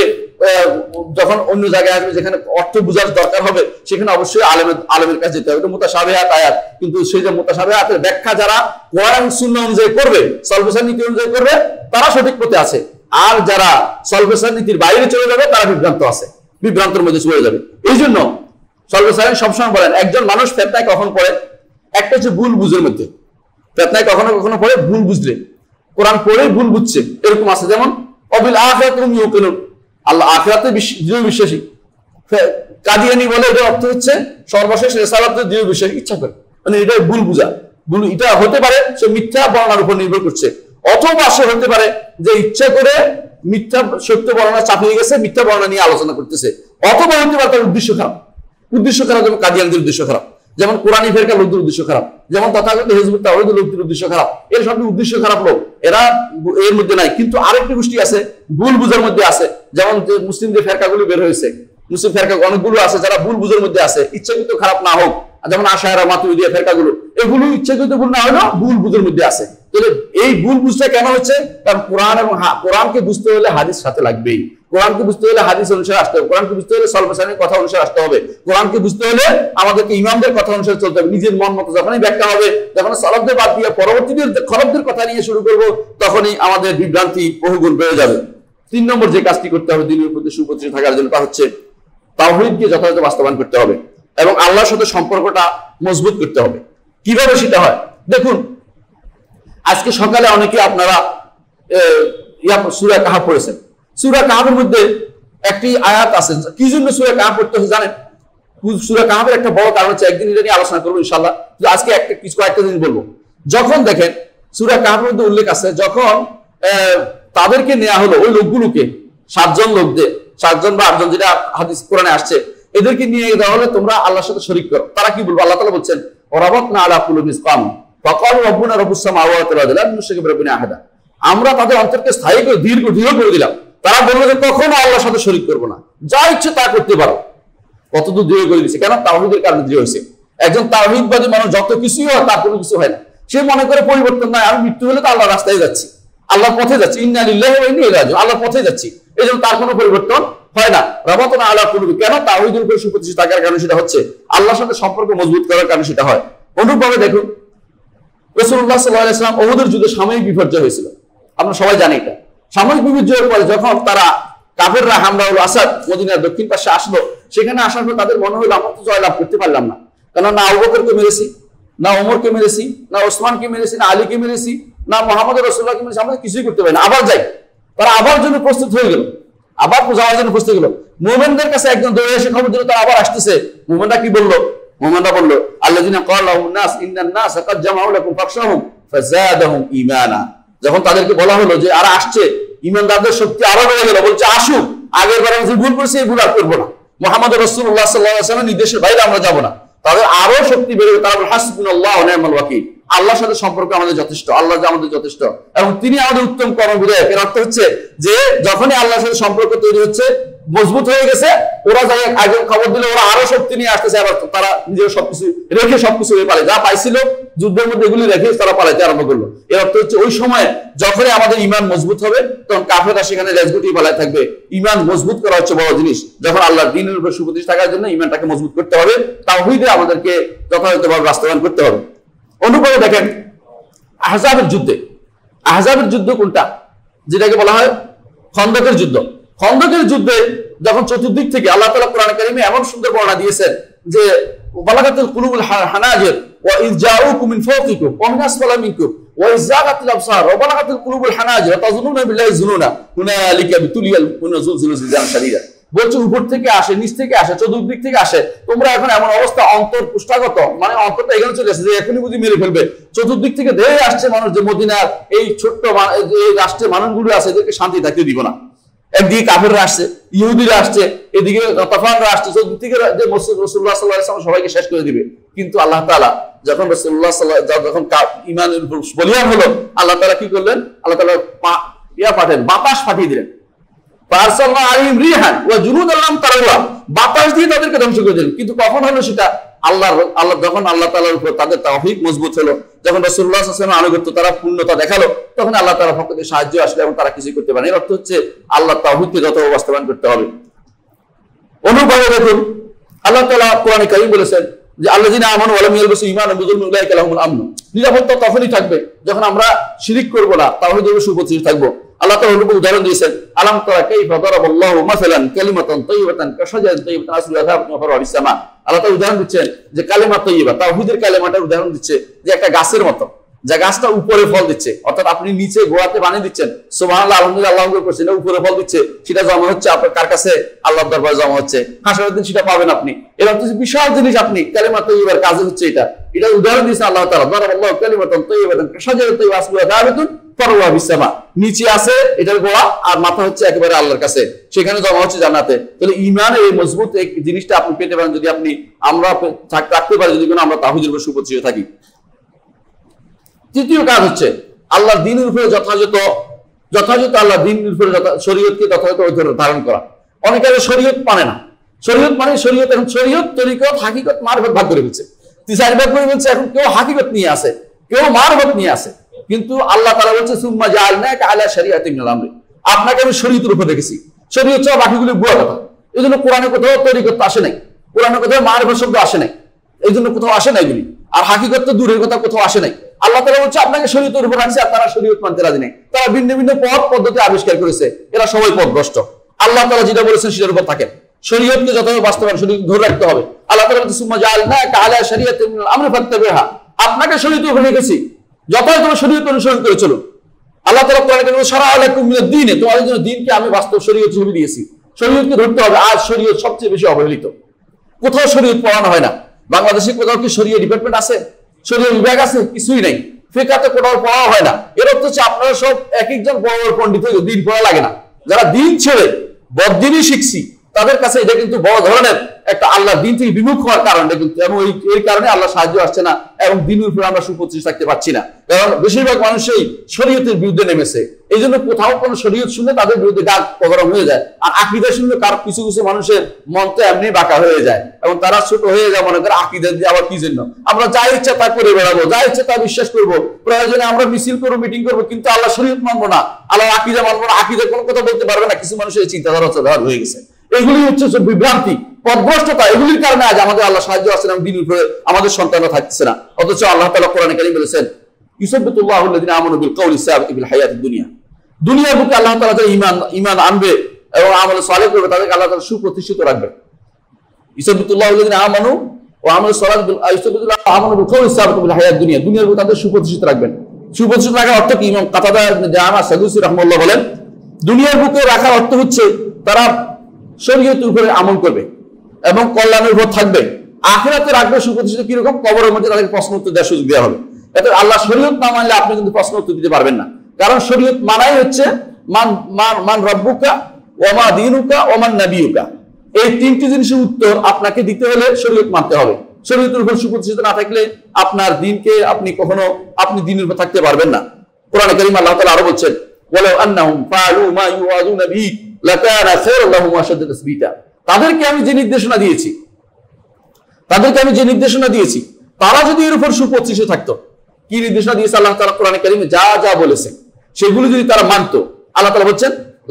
যখন অন্য জায়গায় আসবে যেখানে অর্থ বোঝার দরকার হবে, সেখানে অবশ্যই আলেমের কাছে যেতে হবে। এটা মুতাশাবিহাত আয়াত। কিন্তু সেই যে মুতাশাবিহাতের ব্যাখ্যা যারা কোরআন এবং সুন্নাহ অনুযায়ী করবে, সলভেশন নীতি অনুযায়ী করবে, তারা সঠিক পথে আছে। আর যারা সলভেশন নীতির বাইরে চলে যাবে তারা বিভ্রান্ত আছে, বিভ্রান্তের মধ্যে চলে যাবে। এই জন্য সলভেশন সবসময় বলেন, একজন মানুষ ফিতনায় কখন পড়ে? একটা হচ্ছে ভুল বুঝের মধ্যে। ফিতনায় কখনো কখনো পড়ে ভুল বুঝলে, কোরআন পড়ে ভুল বুঝছে, এরকম আছে। যেমন অবিল আখিরাতি হুম ইউকিনুন, আল্লাহ আখিরাতে দৃঢ় বিশ্বাসী। কাদিয়ানী বলে এটার অর্থ হচ্ছে সর্বশেষ রিসালাতে দৃঢ় বিশ্বাস, ইচ্ছা করে, মানে এটা ভুল বুঝা। ভুল এটা হতে পারে সে মিথ্যা বর্ণনার উপর নির্ভর করছে, অথবা সে হতে পারে যে ইচ্ছা করে মিথ্যা সত্য বর্ণনা চাপিয়ে গেছে, মিথ্যা বর্ণনা নিয়ে আলোচনা করতেছে, অথবা হতে পারে তার উদ্দেশ্য খারাপ। উদ্দেশ্য খারাপ যেমন কাদিয়ানদের উদ্দেশ্য খারাপ, যেমন কোরআনী ফিরকা লোকদের উদ্দেশ্য খারাপ, যেমন তথাকথিত হিজবুত তাওহীদের লোকদের উদ্দেশ্য খারাপ। এর সবই উদ্দেশ্য খারাপ লোক, এরা এর মধ্যে নাই। কিন্তু আরেকটি গোষ্ঠী আছে ভুল বুঝার মধ্যে আছে, যেমন যে মুসলিমদের ফিরকাগুলো বের হয়েছে, মুসলিম ফিরকা অনেকগুলো আছে যারা ভুল বুঝার মধ্যে আছে, ইচ্ছাকৃত খারাপ না হোক, যেমন আশায়েরা মাতুরিদিয়া ফিরকাগুলো, এগুলো ইচ্ছাকৃত ভুল না হলেও ভুল বুঝার মধ্যে আছে। তাহলে এই ভুল বুঝটা কেন হচ্ছে? কারণ কোরআন এবং কোরআনকে বুঝতে হলে হাদিস সাথে লাগবেই। কোরআনকে বুঝতে হলে হাদিস অনুসারে আসতে হবে, কোরআনকে বুঝতে হলে সলভেশনের কথা অনুসারে আসতে হবে, কোরআনকে বুঝতে হলে আমাদেরকে ইমামদের কথা অনুসারে চলতে হবে। নিজের মন মতো যখনই ব্যাখ্যা হবে, যখন সালাফদের বাদ দিয়ে পরবর্তীদের খলফদের কথা নিয়ে শুরু করব, তখনই আমাদের বিভ্রান্তি বহুগুণ বেড়ে যাবে। 3 নম্বর যে কাজটি করতে হবে দিনের প্রতি সুপ্রতিষ্ঠিত থাকার জন্য, তা হচ্ছে তাওহীদকে যথাযথ বাস্তবায়ন করতে হবে এবং আল্লাহর সাথে সম্পর্কটা মজবুত করতে হবে। কিভাবে সেটা হয় দেখুন, আজকে সকালে অনেকে আপনারা সূরা কাহফ পড়েছেন। সূরা কাহফের মধ্যে একটি আয়াত আছে। কি জন্য সূরা কাহফ পড়তে হয় জানেন? সূরা কাহফের একটা বড় কারণ হচ্ছে, একদিন এটা নিয়ে আলোচনা করবো ইনশাআল্লাহ, আজকে কয়েকটা জিনিস বলবো। যখন দেখেন সূরা কাহফের মধ্যে উল্লেখ আছে, যখন তাদেরকে নেওয়া হলো, ওই লোকগুলোকে 7 জন লোকদের, 7 জন বা 8 জন, যেটা হাদিস কোরআনে আসছে, এদেরকে নিয়ে দেওয়া হলে তোমরা আল্লাহর সাথে শরীক করো। তারা কি বলবো? আল্লাহ তাআলা বলছেন, ওয়ারাবাতনা আলা কুলুবিহিম ফাকালু রাব্বুনা রাব্বুস সামাওয়াতি ওয়াল আরদি লা নুশরিকু বিরাব্বিনা আহাদা। আমরা তাদের অন্তরকে স্থায়ী করে দৃঢ় করে দিলাম। তারা বললো যে কখনো আল্লাহর সাথে শরীক করবো না, যা ইচ্ছে তা করতে পারো। কতদূর দৃঢ় করে দিচ্ছে? কেন? তাওহীদের কারণে দৃঢ় হয়েছে। একজন তাওহীদবাদী মানুষ যত কিছুই হয় তার কোনো কিছু হয় না, সে মনে করে পরিবর্তন নাই, আমি মৃত্যু হলে তো আল্লাহর রাস্তায় যাচ্ছি, আল্লাহর পথে যাচ্ছি, ইন্না লিল্লাহি ওয়া ইন্না ইলাইহি রাজিউন, আল্লাহর পথে যাচ্ছি। এই জন্য তার কোনো পরিবর্তন হয় না। রাবাতনা আলা কুলুবি, কেন? তাওহীদের উপর সুপ্রতিষ্ঠিত থাকার কারণে সেটা হচ্ছে, আল্লাহর সাথে সম্পর্ক মজবুত করার কারণে সেটা হয়। অনুরূপভাবে দেখুন, রাসূলুল্লাহ সাল্লাল্লাহু আলাইহি ওয়াসাল্লাম উহুদের যুদ্ধে সাময়িক বিপর্যয় হয়েছিল, আমরা সবাই জানি এটা। সাময়িক বিপর্যয়ের পরে যখন তারা কাফেররা হামলাউল আসাদ মদিনার দক্ষিণ পাশে আসলো, সেখানে আসার পর তাদের মনে হলো আমরা তো জয়লাভ করতে পারলাম না, কারণ না আবু বকরকে মেরেছি, না ওমরকে মেরেছি, না ওসমানকে মেরেছি, না আলীকে মেরেছি, না মুহাম্মদ রাসূলুল্লাহকে মেরেছি, আমরা কিছুই করতে পারি না, আবার যাই। তারা আবার জন্য প্রস্তুত হয়ে গেল, আবার যাওয়ার জন্য প্রস্তুত গেল। মুমিনদের কাছে একজন দৌড়ে এসে খবর দিল তারা আবার আসতেছে। মুমিনরা কি বললো? মুমিনরা বলল আল্লাযিনা ক্বালা লাহুন নাস ইন্নান নাস ক্বাদ জামাউ লাকুম ফাখশাহুম ফাযাদাহুম ঈমানা। যখন তাদেরকে বলা হলো যে আর আসছে, ঈমানদারদের শক্তি আরো বেড়ে গেল, বলছে আসুন, আগের বার আমরা ভুল করেছি এই ভুল আর করবো না, মুহাম্মদ রাসূলুল্লাহ সাল্লাল্লাহু আলাইহি ওয়াসাল্লামের নির্দেশের বাইরে আমরা যাব না। তাদের আরো শক্তি বেড়ে গেল। তারা বলে হাসবুনাল্লাহু ওয়া নি'মাল ওয়াকিল, আল্লাহর সাথে সম্পর্ক আমাদের যথেষ্ট, আল্লাহ যে আমাদের যথেষ্ট এবং তিনি আমাদের উত্তম কর্মবিধায়ক। এর অর্থ হচ্ছে যে যখনই আল্লাহর সাথে সম্পর্ক তৈরি হচ্ছে, মজবুত হয়ে গেছে, ওরা যাই আগে খবর দিলে ওরা আরো শক্তি নিয়ে আসতেছে, আবার তারা নিজের সবকিছু রেখে সবকিছু পালে, যা পাইছিল যুদ্ধের মধ্যে এগুলি রেখে তারা পালাইতে আরম্ভ করলো। এর অর্থ হচ্ছে ওই সময় যখনই আমাদের ঈমান মজবুত হবে, তখন কাফেররা সেখানে রেজগুটি পালায় থাকবে। ঈমান মজবুত করা হচ্ছে বড় জিনিস। যখন আল্লাহর দ্বীনের উপর সুপ্রতিষ্ঠিত থাকার জন্য ঈমানটাকে মজবুত করতে হবে, তাওহীদে আমাদেরকে যথাযথভাবে বাস্তবায়ন করতে হবে। অনুভবে দেখেন আহজাবের যুদ্ধে, আহজাবের যুদ্ধ কোনটা, যেটাকে বলা হয় খন্দকের যুদ্ধ। খন্দকের যুদ্ধে যখন চতুর্দিক থেকে আল্লাহ তাআলা কোরআনে কারিমে এমন সুন্দর বর্ণনা দিয়েছেন যে বালাগাতুল কুলুবুল হানাজির ওয়া ইয জাউকুম মিন ফাওকিকুম ওয়া মিন আসফালা মিনকুম ওয়া ইয যাগাতিল আবসার ওয়া বালাগাতুল কুলুবুল হানাজির ওয়া তাযুন্নুনা বিল্লাহি যুনুনা হুনালিকা বিতুলিয়াল মুনাজ্জিলু জিলজালান শাদীদা। বলছে উপর থেকে আসে, নিচ থেকে আসে, চতুর্দিক থেকে আসে। তোমরা এখন এমন অবস্থা, অন্তর পুষ্টাগত, মানে অন্তরটা এখানে চলে আসছে যে এখনই বুঝি মেরে ফেলবে। চতুর্দিক থেকে ধেয়ে আসছে মানুষ, যে মদিনার এই ছোট্ট এই রাষ্ট্রের মানুষগুলো আছে, এদেরকে শান্তি থাকতে দিব না। একদিকে কাফেররা আসছে, ইহুদিরা আসছে, এদিকে তাফানরা আসছে, চতুর্দিক থেকে যে রাসূলুল্লাহ সাল্লাল্লাহু আলাইহি ওয়াসাল্লাম সবাইকে শেষ করে দিবে। কিন্তু আল্লাহ তাআলা যখন রাসূলুল্লাহ সাল্লাল্লাহু আলাইহি ওয়াসাল্লাম যখন ঈমানের উপর বলিয়ান হলো, আল্লাহ তাআলা কি করলেন? আল্লাহ তাআলা বাতাস পাঠিয়ে দিলেন। ফারসালনা আলাইহিম রিহান ওয়া জুনুদান লাম তারাউহা, বাতাস দিয়ে তাদেরকে ধ্বংস করে দিলেন। কিন্তু কখন হলো সেটা? আল্লাহ যখন আল্লাহ তাআলার উপর তাদের তাওহীদ মজবুত হলো, যখন রাসূলুল্লাহ সাল্লাল্লাহু আলাইহি ওয়াসাল্লাম আনুগত্য তারা পূর্ণতা দেখালো, তখন আল্লাহ তাআলার পক্ষ থেকে সাহায্য আসলে এবং তারা কিছু করতে পারে। এর অর্থ হচ্ছে আল্লাহ তাওহীদকে যতভাবে বাস্তবায়ন করতে হবে। অনুভবে দেখুন আল্লাহ তাআলা কোরআনে কারীম বলেছেন যে আল্লাযিনা আমানু ওয়া লাম ইয়ালবিসু ঈমানাহুম বিযুলমিন উলাইকা লাহুমুল আমন। নিরাপত্তা তখনই থাকবে যখন আমরা শিরক করব না, তাওহীদের উপর সুপ্রতিষ্ঠিত থাকব। আল্লাহ তাআলা অনুরূপ উদাহরণ দিয়েছেন, আলাম তারা কাইফা দারাবাল্লাহু মাসালান কালিমাতান তাইয়িবাতান কাশাজারাতিন তাইয়িবাতান আসলুহা যাবিতুন ফারউহা সামা। আল্লাহ তাআলা উদাহরণ দিচ্ছেন যে কালিমা তাইয়িবা, তাওহীদের কালিমাটার উদাহরণ দিচ্ছে যে একটা গাছের মতো, যে গাছটা উপরে ফল দিচ্ছে, অর্থাৎ আপনি নিচে গোড়াতে পানি দিচ্ছেন, সুবহানাল্লাহ আলহামদুলিল্লাহ আল্লাহু আকবার করছেন, উপরে ফল দিচ্ছে, সেটা জমা হচ্ছে আপনার কার কাছে? আল্লাহর দরবারে জমা হচ্ছে। হাসরের দিন সেটা পাবেন আপনি। এর অর্থ হচ্ছে বিশাল জিনিস, আপনি কালিমা তাইয়িবার কাজ হচ্ছে এটা। এটা উদাহরণ দিয়েছে আল্লাহ তাআলা, দারাবাল্লাহু কালিমাতান তাইয়িবাতান কাশাজারাতিন তাইয়্যিবাতান আসলুহা যাবিতুন ফারউহা সামা। নিচে আছে এটার গোড়া, আর মাথা হচ্ছে একেবারে আল্লাহর কাছে, সেখানে জমা হচ্ছে জান্নাতে। তাহলে ঈমানের এই মজবুত এই জিনিসটা আপনি পেতে পারেন যদি আমরা রাখতে পারি, যদি আমরা তাওহীদের উপর সুপ্রতিষ্ঠিত থাকি। তৃতীয় কাজ হচ্ছে আল্লাহর দ্বীনের উপরে যথাযথ আল্লাহর দ্বীনের উপরে শরীয়তকে যথাযথ ধারণ করা। অনেকে শরীয়ত মানে না, শরীয়ত মানে শরীয়ত, এখন শরীয়ত তরিকত হাকিকত মারফত ভাগ করে ফেলছে, তিন ভাগ করে ফেলছে। এখন কেউ হাকিকত নিয়ে আসে, কেউ মারফত নিয়ে আসে। কিন্তু আল্লাহ তাআলা বলছে সুম্মা জাআলনাকা আলা শারিআতিন মিনাল আমরি, আপনাকে আমি শরীয়তের উপর রেখেছি। শরীয়ত ছাড়া বাকিগুলো ভুয়া কথা। এই জন্য কোরআনে কোথাও তরিকত আসে নাই, কোরআনে কোথাও মারফত শব্দ আসে নাই, এই জন্য কোথাও আসে নাই এগুলি। আর হাকিকত তো দূরের কথা, কোথাও আসে নাই। আল্লাহ তাআলা বলছে আপনাকে শরীয়তের উপর রাখছে, আর তারা শরীয়ত মানতে রাজি নেই। তারা ভিন্ন ভিন্ন পথ পদ্ধতি আবিষ্কার করেছে, এরা সবাই পথভ্রষ্ট। আল্লাহ তাআলা যেটা বলেছেন সেটার উপর থাকেন, শরীয়তকে যথাযথ বাস্তবায়ন, শরীয়ত ধরে রাখতে হবে। আল্লাহ তাআলা বলছে সুম্মা জাআলনাকা আলা শারিআতিন মিনাল আমরি ফাত্তাবিহা, আপনাকে শরীয়তের উপর রেখেছি, যথাযথ শরীয়ত অনুসরণ করে চলুন। আল্লাহ তাআলা কোরআনে বলেছেন শারাআ লাকুম মিনাদ দ্বীন, তোমাদের জন্য দ্বীনকে আমি বাস্তব শরীয়ত হিসেবে দিয়েছি। শরীয়তকে ধরতে হবে। আজ শরীয়ত সবচেয়ে বেশি অবহেলিত, কোথাও শরীয়ত পড়ানো হয় না। বাংলাদেশে কোথাও কি শরীয়ত ডিপার্টমেন্ট আছে? শরীয়ত বিভাগ আছে? কিছুই নাই। ফিকহাতে কোথাও পড়া হয় না। এর অর্থ হচ্ছে আপনারা সব এক একজন বড় বড় পণ্ডিত হয়ে দিন পড়া লাগে না। যারা দিন ছেড়ে বদ্দিনই শিখছি, তাদের কাছে এটা কিন্তু বড় ধরনের একটা আল্লাহর দিন থেকে বিমুখ হওয়ার কারণ কিন্তু, এবং এই কারণে আল্লাহ সাহায্য আসছে না, এবং দিনের উপরে আমরা সুপ্রতিষ্ঠিত থাকতে পারছি না। কারণ বেশিরভাগ মানুষই শরীয়তের বিরুদ্ধে নেমেছে। এই জন্য কোথাও কোনো শরীয়ত শুনলে তাদের বিরুদ্ধে ডাক গরম হয়ে যায়। আর আকীদা শুনলে কার কিছু কিছু মানুষের মন তো এমনি বাঁকা হয়ে যায়, এবং তারা ছোট হয়ে যায়, মনে করে আকীদা দিয়ে আবার কি জন্য আমরা যা ইচ্ছা তা করে বেড়াবো, যা ইচ্ছা তা বিশ্বাস করবো, প্রয়োজনে আমরা মিছিল করবো, মিটিং করবো, কিন্তু আল্লাহ শরীয়ত মানবো না, আল্লাহ আকীদা মানবো না, আকীদা কোনো কথা বলতে পারবে না। কিছু মানুষের চিন্তাধারা হয়ে গেছে। এগুলি হচ্ছে সব বিভ্রান্তি, পথভ্রষ্টতা। এগুলির কারণে আজ আমাদের আল্লাহ সাহায্য আসছে না, দিনের উপরে আমাদের সন্তানরা থাকছে না। অথচ আল্লাহ তাআলা কোরআনে কারীম বলেছেন ইউসাব্বিতুল্লাহু আল্লাযিনা আমানু বিল কওলি সাবিত ফিল হায়াতিদ দুনিয়া, দুনিয়ার বুকে আল্লাহ তাআলা যারা ঈমান আনবে এবং আমল সালেহ করবে, তাদেরকে আল্লাহ তাআলা সুপ্রতিষ্ঠিত রাখবে। ইউসাব্বিতুল্লাহু আল্লাযিনা আমানু ওয়া আমালুস সালিহাত ইউসাব্বিতুল্লাহু আমানু বিল কওলি সাবিত ফিল হায়াতিদ দুনিয়া, দুনিয়ার বুকে তাদের সুপ্রতিষ্ঠিত রাখবেন। সুপ্রতিষ্ঠিত রাখার অর্থ কি? ইমাম কাতাদা ইবনে জামা সাদুসি রাহমাতুল্লাহ বলেন, দুনিয়ার বুকে রাখার অর্থ হচ্ছে তারা শরীয়তের উপরে আমল করবে এবং কল্যাণের উপর থাকবে, আখিরাতের আগ্রহ সুপ্রতিষ্ঠিত কিরকম, কবরের মধ্যে তাদেরকে প্রশ্ন উত্তর দেওয়ার সুযোগ দেওয়া হবে। এত আল্লাহ শরীয়ত না মানলে আপনি কিন্তু প্রশ্ন উত্তর দিতে পারবেন না, কারণ শরীয়ত মানাই হচ্ছে মান রব্বুকা ওয়া মা দীনুকা ওয়া মান নাবিয়ুকা। এই তিনটি জিনিসের উত্তর আপনাকে দিতে হলে শরীয়ত মানতে হবে। শরীয়তের উপর সুপ্রতিষ্ঠিত না থাকলে আপনার দিনকে আপনি দিনের উপর থাকতে পারবেন না। কোরআনে কারীমে আল্লাহ তাআলা আরো বলছেন, ওয়ালাউ আন্নাহুম ফাআলু মা ইউআযুনা বিহি লাকানা খায়রান লাহুম ওয়া আশাদ্দা তাসবীতা। তাদেরকে আমি যে নির্দেশনা দিয়েছি তারা যদি এর উপর সুপ্রতিষ্ঠিত থাকতো। কি নির্দেশনা দিয়েছে আল্লাহ তাআলা কোরআনে কারীমে? যা যা বলেছেন সেগুলো যদি তারা মানতো, আল্লাহ তাআলা বলছেন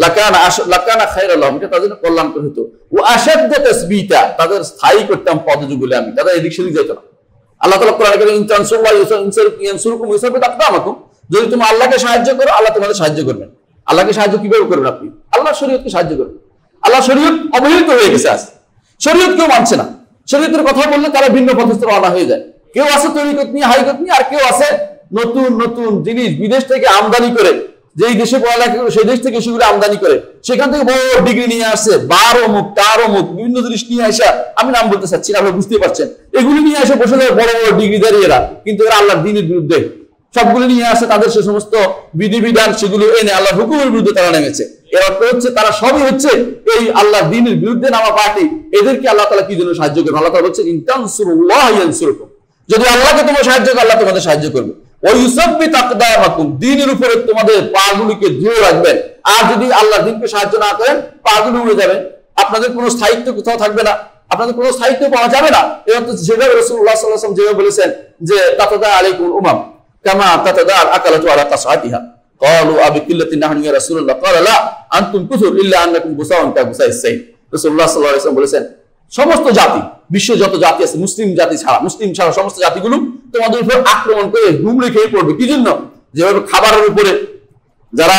লাকানা খায়রান লাহুম, এটা তাদের জন্য কল্যাণকর হতো। ওয়া আশাদ্দা তাসবীতা, তাদের স্থায়ী করতাম পদযুগলে আমি, তাদের এদিক সেদিক যেত না। আল্লাহ তাআলা কোরআনে কারীমে ইন তানসুরুল্লাহ ইয়ানসুরকুম ওয়া ইউসাব্বিত আকদামাকুম, যদি তুমি আল্লাহকে সাহায্য করো আল্লাহ তোমাদের সাহায্য করবেন। আল্লাহকে সাহায্য কিভাবে করবেন আপনি? আল্লাহ শরীয়তকে সাহায্য করবেন। আল্লাহ শরীয়ত অবহেলিত হয়ে গেছে আজ, শরীয়ত কেউ মানছে না। শরীয়তের কথা বললে তারা ভিন্ন পথস্থ রওনা হয়ে যায়। কেউ আছে তরিকত নিয়ে, হাইকত নিয়ে, আর কেউ আছে নতুন নতুন জিনিস বিদেশ থেকে আমদানি করে, যেই দেশে পড়ালেখা করে সেই দেশ থেকে সেগুলো আমদানি করে, সেখান থেকে বড় ডিগ্রি নিয়ে আসছে, 12 অমুক 13 অমুক বিভিন্ন জিনিস নিয়ে আসা, আমি নাম বলতে চাচ্ছি না, আপনারা বুঝতে পারছেন। এগুলি নিয়ে আসে বসে যায় বড় বড় ডিগ্রিধারী এরা, কিন্তু এরা আল্লাহর দ্বীনের বিরুদ্ধে সবগুলো নিয়ে আসে। তাদের সে সমস্ত বিধিবিধান সেগুলো এনে আল্লাহর হুকুমের বিরুদ্ধে তারা নেমেছে। এর অর্থ হচ্ছে তারা সবই হচ্ছে এই আল্লাহর দ্বীনের বিরুদ্ধে নামা পার্টি। এদেরকে আল্লাহ তাআলা কি জন্য সাহায্য করবেন? আল্লাহ তাআলা বলছেন ইন তানসুরুল্লাহ ইয়ানসুরকুম, যদি আল্লাহকে তোমরা সাহায্য করো আল্লাহ তোমাদের সাহায্য করবে। ওয়া ইউসাব্বিত আকদামাকুম, দ্বীনের উপরে তোমাদের পাগুলিকে দৃঢ় রাখবেন। আর যদি আল্লাহর দ্বীনকে সাহায্য না করেন পাগুলি উড়ে যাবে, আপনাদের কোনো স্থায়িত্ব কোথাও থাকবে না, আপনাদের কোনো স্থায়িত্ব পাওয়া যাবে না। এর অর্থ যেভাবে রাসূলুল্লাহ সাল্লাল্লাহু আলাইহি ওয়াসাল্লাম যেভাবে বলেছেন যে তাতাদা আলাইকুম উমাম কামা তাতাদা আকালাতু আলা কাসআতিহা ক্বালু আবিকিল্লাতিন নাহনু ইয়া রাসূলুল্লাহ ক্বালা লা আনতুম কুসুর ইল্লা আন্নাকুম গুসাউন কা গুসাইস সাইল। রাসূলুল্লাহ সাল্লাল্লাহু আলাইহি ওয়াসাল্লাম বলেছেন সমস্ত জাতি, বিশ্বের যত জাতি আছে মুসলিম ছাড়া সমস্ত জাতিগুলো তোমাদের উপর আক্রমণ করে হুমড়ি খেয়ে পড়বে। কি জন্য? যেভাবে খাবারের উপরে যারা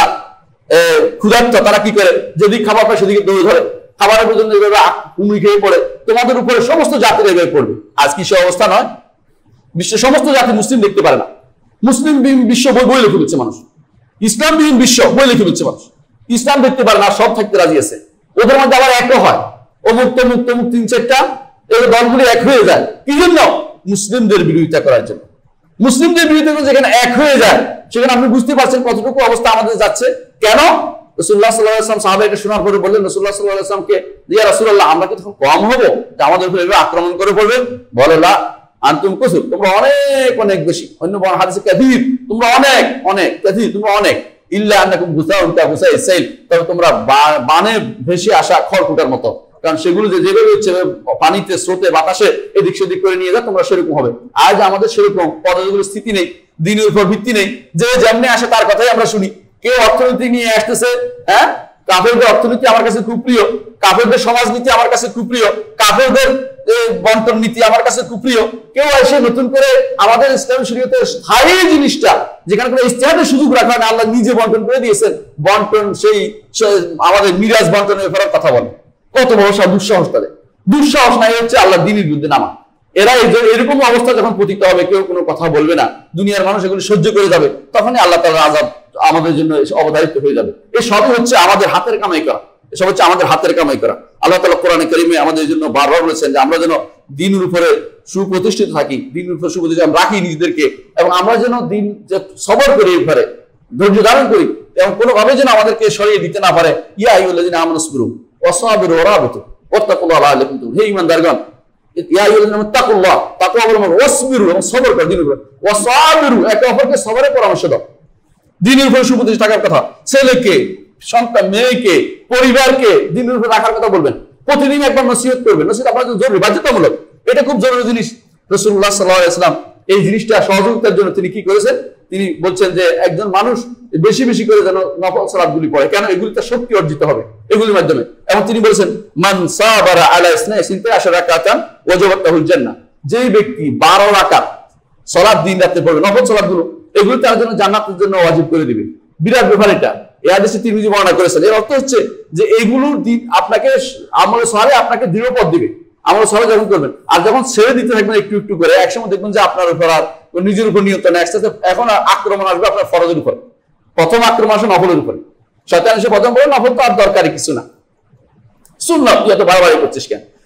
ক্ষুধার্ত তারা কি করে, যেদিকে খাবার পায় সেদিকে দৌড়ে ধরে, খাবারের পর্যন্ত যেভাবে হুমড়ি খেয়ে পড়ে, তোমাদের উপরে সমস্ত জাতির এভাবে পড়বে। আজ কি সে অবস্থা নয়? বিশ্বের সমস্ত জাতি মুসলিম দেখতে পারে না। মুসলিম বিশ্ব বই লিখে দিচ্ছে মানুষ, ইসলামবিহীন বিশ্ব বই লিখে দিচ্ছে মানুষ, ইসলাম দেখতে পারে না, সব থাকতে রাজি আছে। ওদের মধ্যে আবার একও হয়, অমুক তমুক 3-4টা এই দলগুলি এক হয়ে যায়। কি জন্য? মুসলিমদের বিরোধিতা করার জন্য। মুসলিমদের বিরোধিতা করে যেখানে এক হয়ে যায় সেখানে আপনি বুঝতে পারছেন কতটুকু অবস্থা আমাদের যাচ্ছে। কেন? রাসূলুল্লাহ সাল্লাল্লাহু আলাইহি ওয়াসাল্লাম সাহাবায়ে শুনার পরে বললেন রাসূলুল্লাহ সাল্লাল্লাহু আলাইহি ওয়াসাল্লামকে, ইয়া রাসূলুল্লাহ আমরা কি তখন কম হব যে আমাদের উপর এভাবে আক্রমণ করে পড়বে? বলে লা আনতুম কুসুর, তোমরা অনেক অনেক বেশি। অন্য বড় হাদিসে কাসীর, তোমরা অনেক অনেক, কাসীর তোমরা অনেক, ইল্লা আন্নাকুম গুসাউন কা গুসাইস সাইল, তবে তোমরা বানে ভেসে আসা খড়কুটার মতো। কারণ সেগুলো যেভাবে হচ্ছে পানিতে স্রোতে বাতাসে এদিক সেদিক করে নিয়ে যায় তোমরা সেরকম হবে। আজ আমাদের সেরকম পদগুলোর স্থিতি নেই, দিনের উপর ভিত্তি নেই, যে যেমনি আসে তার কথাই আমরা শুনি। কেউ অর্থনীতি নিয়ে আসতেছে, হ্যাঁ কাফেরদের অর্থনীতি আমার কাছে খুব প্রিয়, কাফেরদের সমাজনীতি আমার কাছে খুব প্রিয়, কাফেরদের বন্টন নীতি আমার কাছে খুব প্রিয়। কেউ এসে নতুন করে আমাদের ইসলামী শরীয়তের স্থায়ী জিনিসটা যেখানে কোনো ইজতিহাদের সুযোগ রাখা হয় না, আল্লাহ নিজে বন্টন করে দিয়েছেন, বন্টন সেই আমাদের মিরাজ বন্টনের ব্যাপারে কথা বলে। কত বড় দুঃসাহস তাদের! দুঃসাহস নাই হচ্ছে আল্লাহ দ্বীনের বিরুদ্ধে নামা। এরা এরকম অবস্থা যখন পতিত হবে, কেউ কোনো কথা বলবে না, দুনিয়ার মানুষ এগুলো সহ্য করে যাবে, তখনই আল্লাহ তাআলার আযাব আমাদের জন্য অবধারিত হয়ে যাবে। এই সবই হচ্ছে আমাদের হাতের কামাই করা, এসব হচ্ছে আমাদের হাতের কামাই করা। আল্লাহ তাআলা কোরআনে কারীমে আমাদের জন্য বারবার বলেছেন যে আমরা যেন দ্বীনের উপরে সুপ্রতিষ্ঠিত থাকি, দ্বীনের উপরে সুপ্রতিষ্ঠিত রাখি নিজেদেরকে, এবং আমরা যেন দ্বীন সবর করি, এবারে ধৈর্য ধারণ করি, এবং কোনোভাবে যেন আমাদেরকে সরিয়ে দিতে না পারে। ইয়া আইয়ুহাল্লাযীনা আমানুসবিরু ওয়াসাবিরু ওয়ারাবিতু ওয়াত্তাকুল্লাহ লাআল্লাকুম তুফলিহুন। হে ঈমানদারগণ, ইয়া আইয়ুহাল্লাযীনা আমানুত্তাকুল্লাহ, তাকওয়া অবলম্বন, ওয়াসবিরু এবং সবর করো দ্বীনের উপরে, ওয়াসাবিরু একে অপরকে সবরের পরামর্শ দাও। দ্বীনের উপরে সুপ্রতিষ্ঠিত থাকার কথা, ছেলেকে, সন্তান, মেয়েকে, পরিবারকে দ্বীনের উপরে রাখার কথা বলবেন। প্রতিদিন একবার নসিহত করবেন, নসিহত আপনার জন্য জরুরি, বাধ্যতামূলক, এটা খুব জরুরি জিনিস। রাসূলুল্লাহ সাল্লাল্লাহু আলাইহি ওয়াসাল্লাম এই জিনিসটা সহযোগিতার জন্য তিনি কি করেছেন? তিনি বলছেন যে একজন মানুষ বেশি বেশি করে যেন নফল সালাতগুলি পড়ে, কেন? এগুলিতে শক্তি অর্জিত হবে এগুলির মাধ্যমে। এবং তিনি বলেছেন মান সাবারা আলা ইসনাইন রাকাতান ওয়াজাবাত লাহুল জান্নাহ, যে ব্যক্তি 12 রাকাত সালাত দিন রাতে পড়বে, নফল সালাতগুলো, এগুলো তার জন্য জান্নাতের জন্য ওয়াজিব করে দিবে। বিরাট ব্যাপার এটা। এই হাদিসে তিরমিজি বর্ণনা করেছেন। এর অর্থ হচ্ছে যে এইগুলোর দিন আপনাকে আমলে সালে আপনাকে দৃঢ় পথ দিবে, আমলে সালে যখন করবেন। আর যখন ছেড়ে দিতে থাকবেন একটু একটু করে, একসময় দেখবেন যে আপনার উপর আর নিজের উপর নিয়ন্ত্রণ, আস্তে আস্তে এখন আক্রমণ আসবে আপনার ফরজের উপর। প্রথম আক্রমণ আসে নফলের উপরে। শয়তান এসে প্রথম বলে নফল তো আর দরকারি কিছু না, সুন্নাত তুই এত বাড়াবাড়ি করছিস কেন?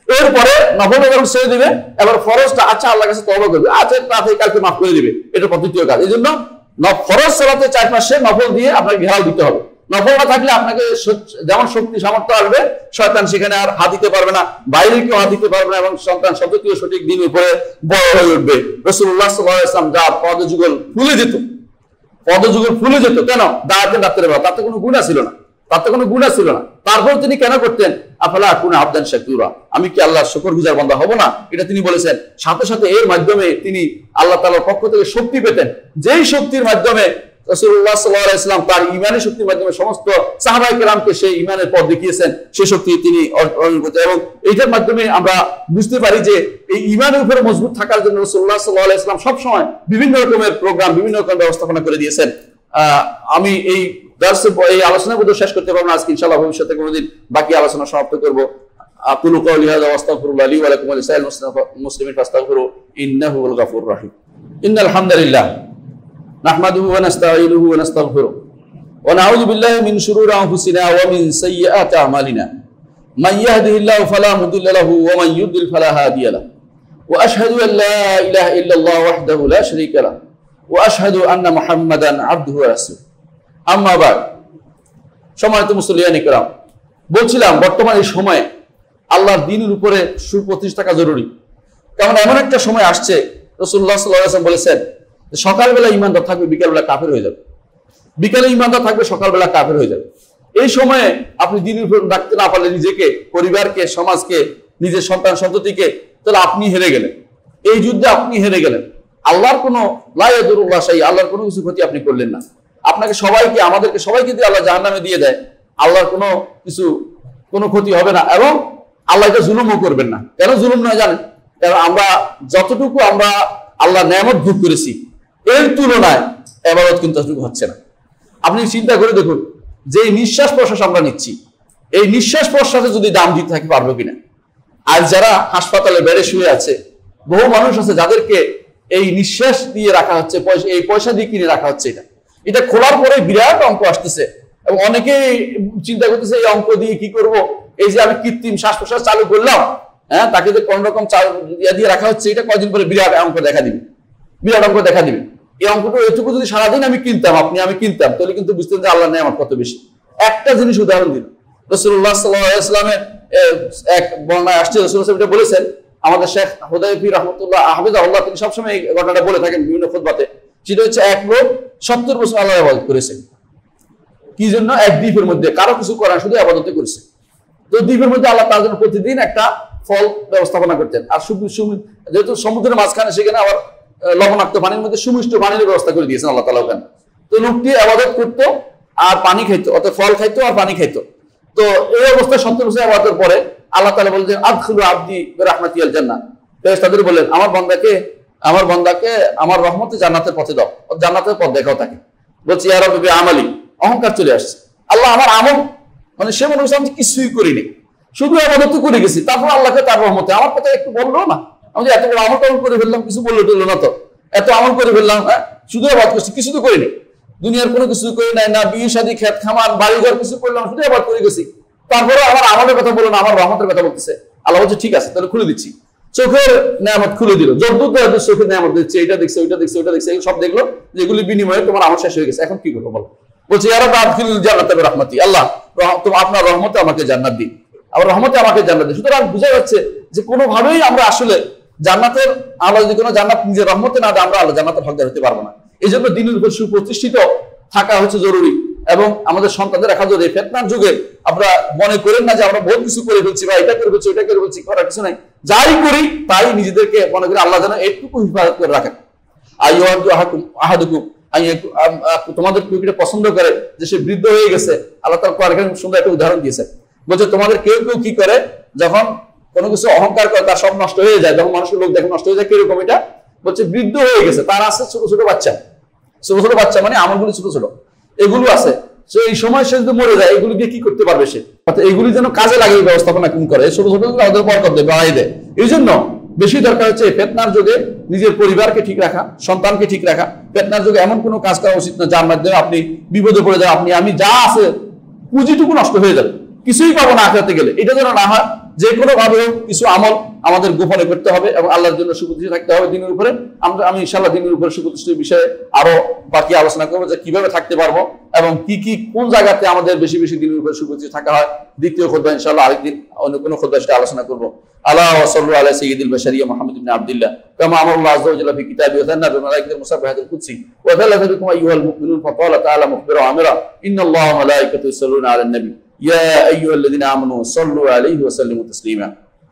এরপরে নফল যখন ছেড়ে দিবে, এবার ফরজটা আচ্ছা আল্লাহর কাছে তওবা করবে, আচ্ছা রাতে কালকে মাফ করে দিবে, এটা দ্বিতীয় কাজ। এই জন্য ফরজ সালাতে 4 মাসে নফল দিয়ে আপনাকে ঘেরাও দিতে হবে। নফল না থাকলে আপনাকে যেমন শক্তি সামর্থ্য আসবে, শয়তান সেখানে আর হাত দিতে পারবে না, বাইরে কেউ হাত দিতে পারবে না, এবং সন্তান সততীয় সঠিক দিন উপরে বড় হয়ে উঠবে। রাসূলুল্লাহ সাল্লাল্লাহু আলাইহি ওয়াসাল্লাম যা পদযুগল ফুলে যেত, পদযুগল ফুলে যেত কেন? দাঁড়াতেন রাত্রে বেলা, তাতে কোনো গুনাহ ছিল না, তাতে কোনো গুনাহ ছিল না। তারপর তিনি কেন করতেন? আফালা আকুনা আবদান শাকুরা, আমি কি আল্লাহর শুকরগুজার বান্দা হব না, এটা তিনি বলেছেন। সাথে সাথে এর মাধ্যমে তিনি আল্লাহ তাআলার পক্ষ থেকে শক্তি পেতেন, যেই শক্তির মাধ্যমে রাসূলুল্লাহ সাল্লাল্লাহু আলাইহি ওয়াসাল্লাম তার ঈমানের শক্তির মাধ্যমে সমস্ত সাহাবায়ে কেরামকে সেই ঈমানের পথ দেখিয়েছেন, সেই শক্তি তিনি অর্জন করতেন। এবং এইটার মাধ্যমে আমরা বুঝতে পারি যে এই ঈমানের উপরে মজবুত থাকার জন্য রাসূলুল্লাহ সাল্লাল্লাহু আলাইহি ওয়াসাল্লাম সব সময় বিভিন্ন রকমের প্রোগ্রাম, বিভিন্ন রকমের ব্যবস্থাপনা করে দিয়েছেন। আমি এই এই আলোচনা বোধ শেষ করতে পারবো না আজকে, ইনশাআল্লাহ ভবিষ্যতে কোনোদিন বাকি আলোচনা সমাপ্ত করব। আকুলু কওলি হাযা ওয়া আস্তাগফিরুল্লাহ লি ওয়া লাকুম ওয়া লিসাইরিল মুসলিমিন ফাস্তাগফিরু ইন্নাহু হুয়াল গাফুরুর রাহিম। ইন্নাল হামদালিল্লাহ নাহমাদুহু ওয়া নাস্তাঈনুহু ওয়া নাস্তাগফিরুহু ওয়া নাউযু বিল্লাহি মিন শুরুরি আনফুসিনা ওয়া মিন সাইয়্যাতি আমালিনা। মান ইয়াহদিহিল্লাহু ফালা মুদিল্লা লাহু ওয়া মান ইউদ্লিল ফালা হাদিয়া লাহু। ওয়া আশহাদু আন লা ইলাহা ইল্লাল্লাহ ওয়াহদাহু লা শারীকা লাহু ওয়া আশহাদু আন্না মুহাম্মাদান আবদুহু ওয়া রাসূলুহু। আম্মা বাদ। সম্মানিত মুসলিয়ান ইকরাম, বলছিলাম বর্তমানে এই সময়ে আল্লাহর দ্বীনের উপরে সুপ্রতিষ্ঠা থাকা জরুরি। কারণ এমন একটা সময় আসছে, রাসূলুল্লাহ সাল্লাল্লাহু আলাইহি ওয়াসাল্লাম বলেছেন সকালবেলা ঈমানদার থাকবে, বিকালবেলা কাফের হয়ে যাবে, বিকালে ঈমানদার থাকবে, সকালবেলা কাফের হয়ে যাবে। এই সময়ে আপনি দ্বীনের উপর রাখতে না পারলে নিজেকে, পরিবারকে, সমাজকে, নিজের সন্তান সন্ততিকে, তাহলে আপনি হেরে গেলেন, এই যুদ্ধে আপনি হেরে গেলেন। আল্লাহর কোনো লা ইয়াদুরুল্লাহ শাই, আল্লাহর কোনো কিছু ক্ষতি আপনি করলেন না। আপনাকে সবাইকে, আমাদেরকে সবাইকে যদি আল্লাহ জাহান্নামে দিয়ে দেয়, আল্লাহর কোনো ক্ষতি হবে না, এবং আল্লাহ এটা জুলুমও করবেন না। কেন জুলুম নয় জানেন? কারণ আমরা যতটুকু আমরা আল্লাহ নেয়ামত ভোগ করেছি, এর তুলনায় ইবাদত কিন্তু ততটুকু হচ্ছে না। আপনি চিন্তা করে দেখুন, যে নিঃশ্বাস প্রশ্বাস আমরা নিচ্ছি, এই নিঃশ্বাস প্রশ্বাসে যদি দাম দিতে থাকি পারবো কিনা? আর যারা হাসপাতালে বেডে শুয়ে আছে, বহু মানুষ আছে যাদেরকে এই নিঃশ্বাস দিয়ে রাখা হচ্ছে, এই পয়সা দিয়ে কিনে রাখা হচ্ছে। এটা খোলার পরে বিরাট অঙ্ক আসতেছে, এবং অনেকেই চিন্তা করতেছে এই অঙ্ক দিয়ে কি করব? এই যে আমি কৃত্রিম শ্বাস প্রশ্বাস চালু করলাম, হ্যাঁ, তাকে যে কোন রকম দিয়ে রাখা হচ্ছে, এটা কয়দিন পরে বিরাট অঙ্ক দেখা দিবে, বিরাট অঙ্ক দেখা দিবে। এই অঙ্কটা এটুকু যদি সারাদিন আমি কিনতাম, আমি কিনতাম, তাহলে কিন্তু বুঝতেন যে আল্লাহ নেয়ামত কত বেশি। একটা জিনিস উদাহরণ দিন, রাসূলুল্লাহ সাল্লাল্লাহু আলাইহি ওয়াসাল্লামের এক বর্ণনায় আসছে, রাসূলুল্লাহ এটা বলেছেন। আমাদের শেখ হুদায়ফি রাহমাতুল্লাহ হাফিজাহুল্লাহ তিনি সবসময় এই ঘটনাটা বলে থাকেন বিভিন্ন খুতবাতে। সেটা হচ্ছে এক লোক 70 বছর আল্লাহর ইবাদত করেছে। কি জন্য? এক দ্বীপের মধ্যে, কারো কিছু করা, শুধু ইবাদতে করেছে। তো দ্বীপের মধ্যে আল্লাহ তার জন্য প্রতিদিন একটা ফল ব্যবস্থাপনা করতেন। আর যেহেতু সমুদ্রের মাঝখানে, সেখানে আবার লবণাক্ত পানির মধ্যে সুমিষ্ট পানির ব্যবস্থা করে দিয়েছেন আল্লাহ তাআলা ওখানে। তো লোকটি ইবাদত করতো আর পানি খাইতো, অর্থাৎ ফল খাইতো আর পানি খাইতো। তো এই অবস্থায় 70 বছর ইবাদতের পরে আল্লাহ তাআলা বললেন, আদখিলু আবদি বিরাহমাতি আল জান্নাহ। ফেরেশতাদের বললেন, আমার বান্দাকে আমার রহমতে জান্নাতের পথে দাও, জান্নাতের পথ দেখাও তাকে। বলছি ইয়া রাব্বি বিআমালি, অহংকার চলে আসছে। আল্লাহ আমার আমল, মানে সে মনে হচ্ছে আমি কিছুই করিনি, শুধু ইবাদত করে গেছি, তারপর আল্লাহকে তার রহমতে আমার কথা একটু বললো না, আমি যে এত বড় আমল করে ফেললাম, কিছু বললো টললো না তো, এত আমল করে ফেললাম, হ্যাঁ, শুধু ইবাদত করছি, কিছু তো করিনি, দুনিয়ার কোনো কিছু করি নাই, না বিয়ে শাদী খেত খামার বাড়িঘর কিছু করলাম, শুধু ইবাদত করে গেছি, তারপরে আমার আমলের কথা বলো না, আমার রহমতের কথা বলতেছে। আল্লাহ বলছে ঠিক আছে, তাহলে খুলে দিচ্ছি। চোখের নেয়ামত খুলে দিল, যদ্দূর চোখের নেয়ামত দিচ্ছে, এটা দেখছে, ওইটা দেখছে, ওইটা দেখছে, সব দেখলো, যেগুলি বিনিময়ে তোমার আমল শেষ হয়ে গেছে, এখন কি করবো বলো? বলছে ইয়া রাব্বি আদখিলনি জান্নাতা বিরাহমাতি, আল্লাহ আপনার রহমতে আমাকে জান্নাত দিন, আবার রহমতে আমাকে জান্নাত দিন। সুতরাং বোঝা যাচ্ছে যে কোনোভাবেই আমরা আসলে জান্নাতের, আল্লাহ যদি কোনো জান্নাত নিজের রহমতে না দেয়, আমরা আল্লাহ জান্নাতের হকদার হতে পারবো না। এই জন্য দ্বীনের উপর সুপ্রতিষ্ঠিত থাকা হচ্ছে জরুরি, এবং আমাদের সন্তানদের রাখা জরুরি। ফিতনার যুগে আমরা মনে করেন না যে আমরা বহুত কিছু করে ফেলছি, বা এটা করে ফেলছি, ওইটা করে ফেলছি, করার কিছু নাই। যাই করি তাই নিজেদেরকে মনে করি আল্লাহ যেন এইটুকু হিফাজত করে রাখেন। আহাদুকুম, তোমাদের কেউ কেউ পছন্দ করে যে সে বৃদ্ধ হয়ে গেছে, আল্লাহ তাআলা কোরআনে সুন্দর একটা উদাহরণ দিয়েছে। বলছে তোমাদের কেউ কেউ কি করে, যখন কোনো কিছু অহংকার করে তার সব নষ্ট হয়ে যায়, যখন মানুষের লোক দেখে নষ্ট হয়ে যায়, কিরকম এটা? বলছে বৃদ্ধ হয়ে গেছে, তার আছে ছোট ছোট বাচ্চা, ছোট ছোট বাচ্চা মানে আমলগুলো ছোট ছোট, এগুলো আছে। এই সময় সে যদি মরে যায়, এগুলি দিয়ে কি করতে পারবে সে? অর্থাৎ এগুলি যেন কাজে লাগে, ব্যবস্থাপনা কোন করে, ছোট ছোট ওদের বরকত দেয়, বাড়াই দেয়। এই জন্য বেশি দরকার হচ্ছে ফিতনার যুগে নিজের পরিবারকে ঠিক রাখা, সন্তানকে ঠিক রাখা। ফিতনার যুগে এমন কোনো কাজ করা উচিত না যার মাধ্যমে আপনি বিপদে পড়ে যান, আমি যা আছে পুঁজিটুকু নষ্ট হয়ে যাবে, কিছুই পাবো না আখিরাতে গেলে। এটা যেন না হয়, যে কোনো ভাবে কিছু আমল আমাদের গোপনে করতে হবে এবং আল্লাহর জন্য সুপ্রতিষ্ঠিত থাকতে হবে দিনের উপরে। আমি ইনশাআল্লাহ দিনের উপরে সুপ্রতিষ্ঠিত বিষয়ে আরো বাকি আলোচনা করবো, যে কিভাবে থাকতে পারবো এবং কি কোন জায়গাতে আমাদের বেশি বেশি দিনের উপরে সুপ্রতিষ্ঠিত থাকা হয়। দ্বিতীয় খুতবা ইনশাআল্লাহ আরেকদিন অন্য কোনো খুতবা সেটা আলোচনা করবো। আলা ওয়া সাল্লু আলা সাইয়্যিদিল বাশারিয়া মুহাম্মদ ইবনে আব্দুল্লাহ কামা আমারাল্লাহু আযজা ওয়া জাল্লা ফি কিতাবিহি ওয়া সান্না বিল মালাইকাতিল মুসাব্বিহাতিল কুদসি ওয়া যাল্লা বিকুম আইয়ুহাল মুমিনুন ফাকালা তাআলা মুখবিরা আমিরা ইন্নাল্লাহা ওয়া মালাইকাতাহু ইউসাল্লুনা আলান নাবী ইয়া আইয়ুহাল্লাযিনা আমানু সাল্লু আলাইহি ওয়া সাল্লিমু তাসলিমা।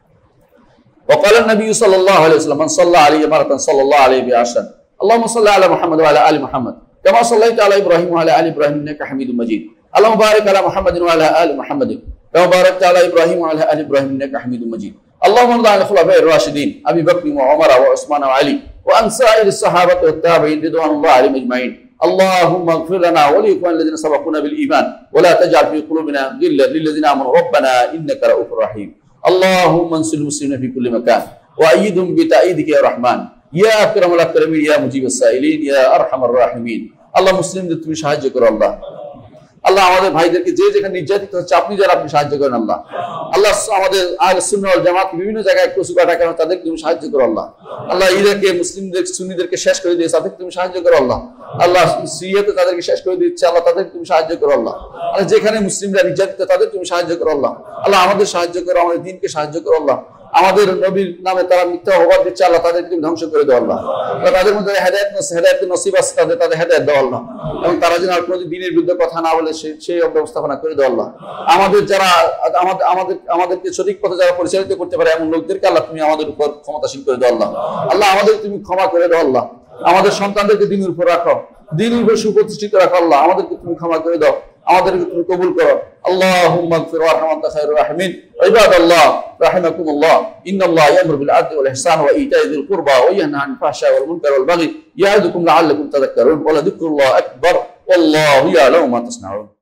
وقال النبي صلى الله عليه وسلم من صلى عليه مرة صلى الله عليه بعشرا اللهم صل على محمد وعلى آل محمد كما صليت على إبراهيم وعلى آل إبراهيم إنك حميد مجيد اللهم بارك على محمد وعلى آل محمد كما باركت على إبراهيم وعلى آل إبراهيم إنك حميد مجيد اللهم ارض عن الخلفاء الراشدين أبي بكر وعمر وعثمان وعلي وعن سائر الصحابة والتابعين رضوان الله عليهم أجمعين اللهم اغفر لنا ولإخواننا الذين سبقونا بالإيمان ولا تجعل في قلوبنا غلا للذين آمنوا ربنا إنك رؤوف رحيم اللهم انصر المسلمين في كل مكان وأيدهم بتأييدك يا رحمن يا أكرم الأكرمين يا مجيب السائلين يا أرحم الراحمين الله মুসলিমদের তুমি সাহায্য করো আল্লাহ। আল্লাহ আমাদের ভাইদেরকে যে যেখানে নির্যাতিত হচ্ছে আপনি যারা আপনি সাহায্য করেন আল্লাহ। আল্লাহ আমাদের আহলে সুন্নাহ ওয়াল জামাত বিভিন্ন জায়গায় কচু কাটা কেন তাদেরকে তুমি সাহায্য করো আল্লাহ। আল্লাহ ইরাকে মুসলিমদের সুন্নিদেরকে শেষ করে দিয়েছে তাদেরকে তুমি সাহায্য করো আল্লাহ। আল্লাহ সিরিয়াতে তাদেরকে শেষ করে দিচ্ছে আল্লাহ, তাদেরকে তুমি সাহায্য করো আল্লাহ। আল্লাহ যেখানে মুসলিমরা নির্যাতিত তাদের তুমি সাহায্য করো আল্লাহ। আল্লাহ আমাদের সাহায্য করো, আমাদের দ্বীনকে সাহায্য করো আল্লাহ। আমাদের নবীর নামে তারা মিথ্যা অপবাদ দিচ্ছে আল্লাহ, তাদেরকে তুমি ধ্বংস করে দাও আল্লাহ। তাদের মধ্যে হেদায়েত নসিব আছে, তাদের হেদায়েত দাও আল্লাহ, এবং তারা যেন আর কোনোদিন দ্বীনের বিরুদ্ধে কথা না বলে সেই ব্যবস্থাপনা করে দাও আল্লাহ। আমাদের যারা আমাদেরকে সঠিক পথে যারা পরিচালিত করতে পারে এমন লোকদেরকে আল্লাহ তুমি আমাদের উপর ক্ষমতাসীন করে দাও আল্লাহ। আল্লাহ আমাদের তুমি ক্ষমা করে দাও আল্লাহ। আমাদের সন্তানদেরকে দ্বীনের উপর রাখো, দ্বীনের উপর সুপ্রতিষ্ঠিত রাখো আল্লাহ। আমাদেরকে তুমি ক্ষমা করে দাও, আমাদেরকে তুমি কবুল করো। আল্লাহুম্মা গফির ওয়ারহাম আনতা খায়রুর রাহিমিন। ইবাদাল্লাহ রাহিমাকুমুল্লাহ ইন্নাল্লাহা ইয়া'মুরু বিল আদলি ওয়াল ইহসানি ওয়া ইতা'i যিল কুরবা ওয়া ইয়ানহা আনিল ফাহশা'i ওয়াল মুনকারি ওয়াল বাগই ইয়া'iদুকুম লা'আল্লাকুম তাযাক্কারুন ওয়া লাযিকরুল্লাহি আকবার ওয়াল্লাহু ইয়া'লামু মা তাসনাউন।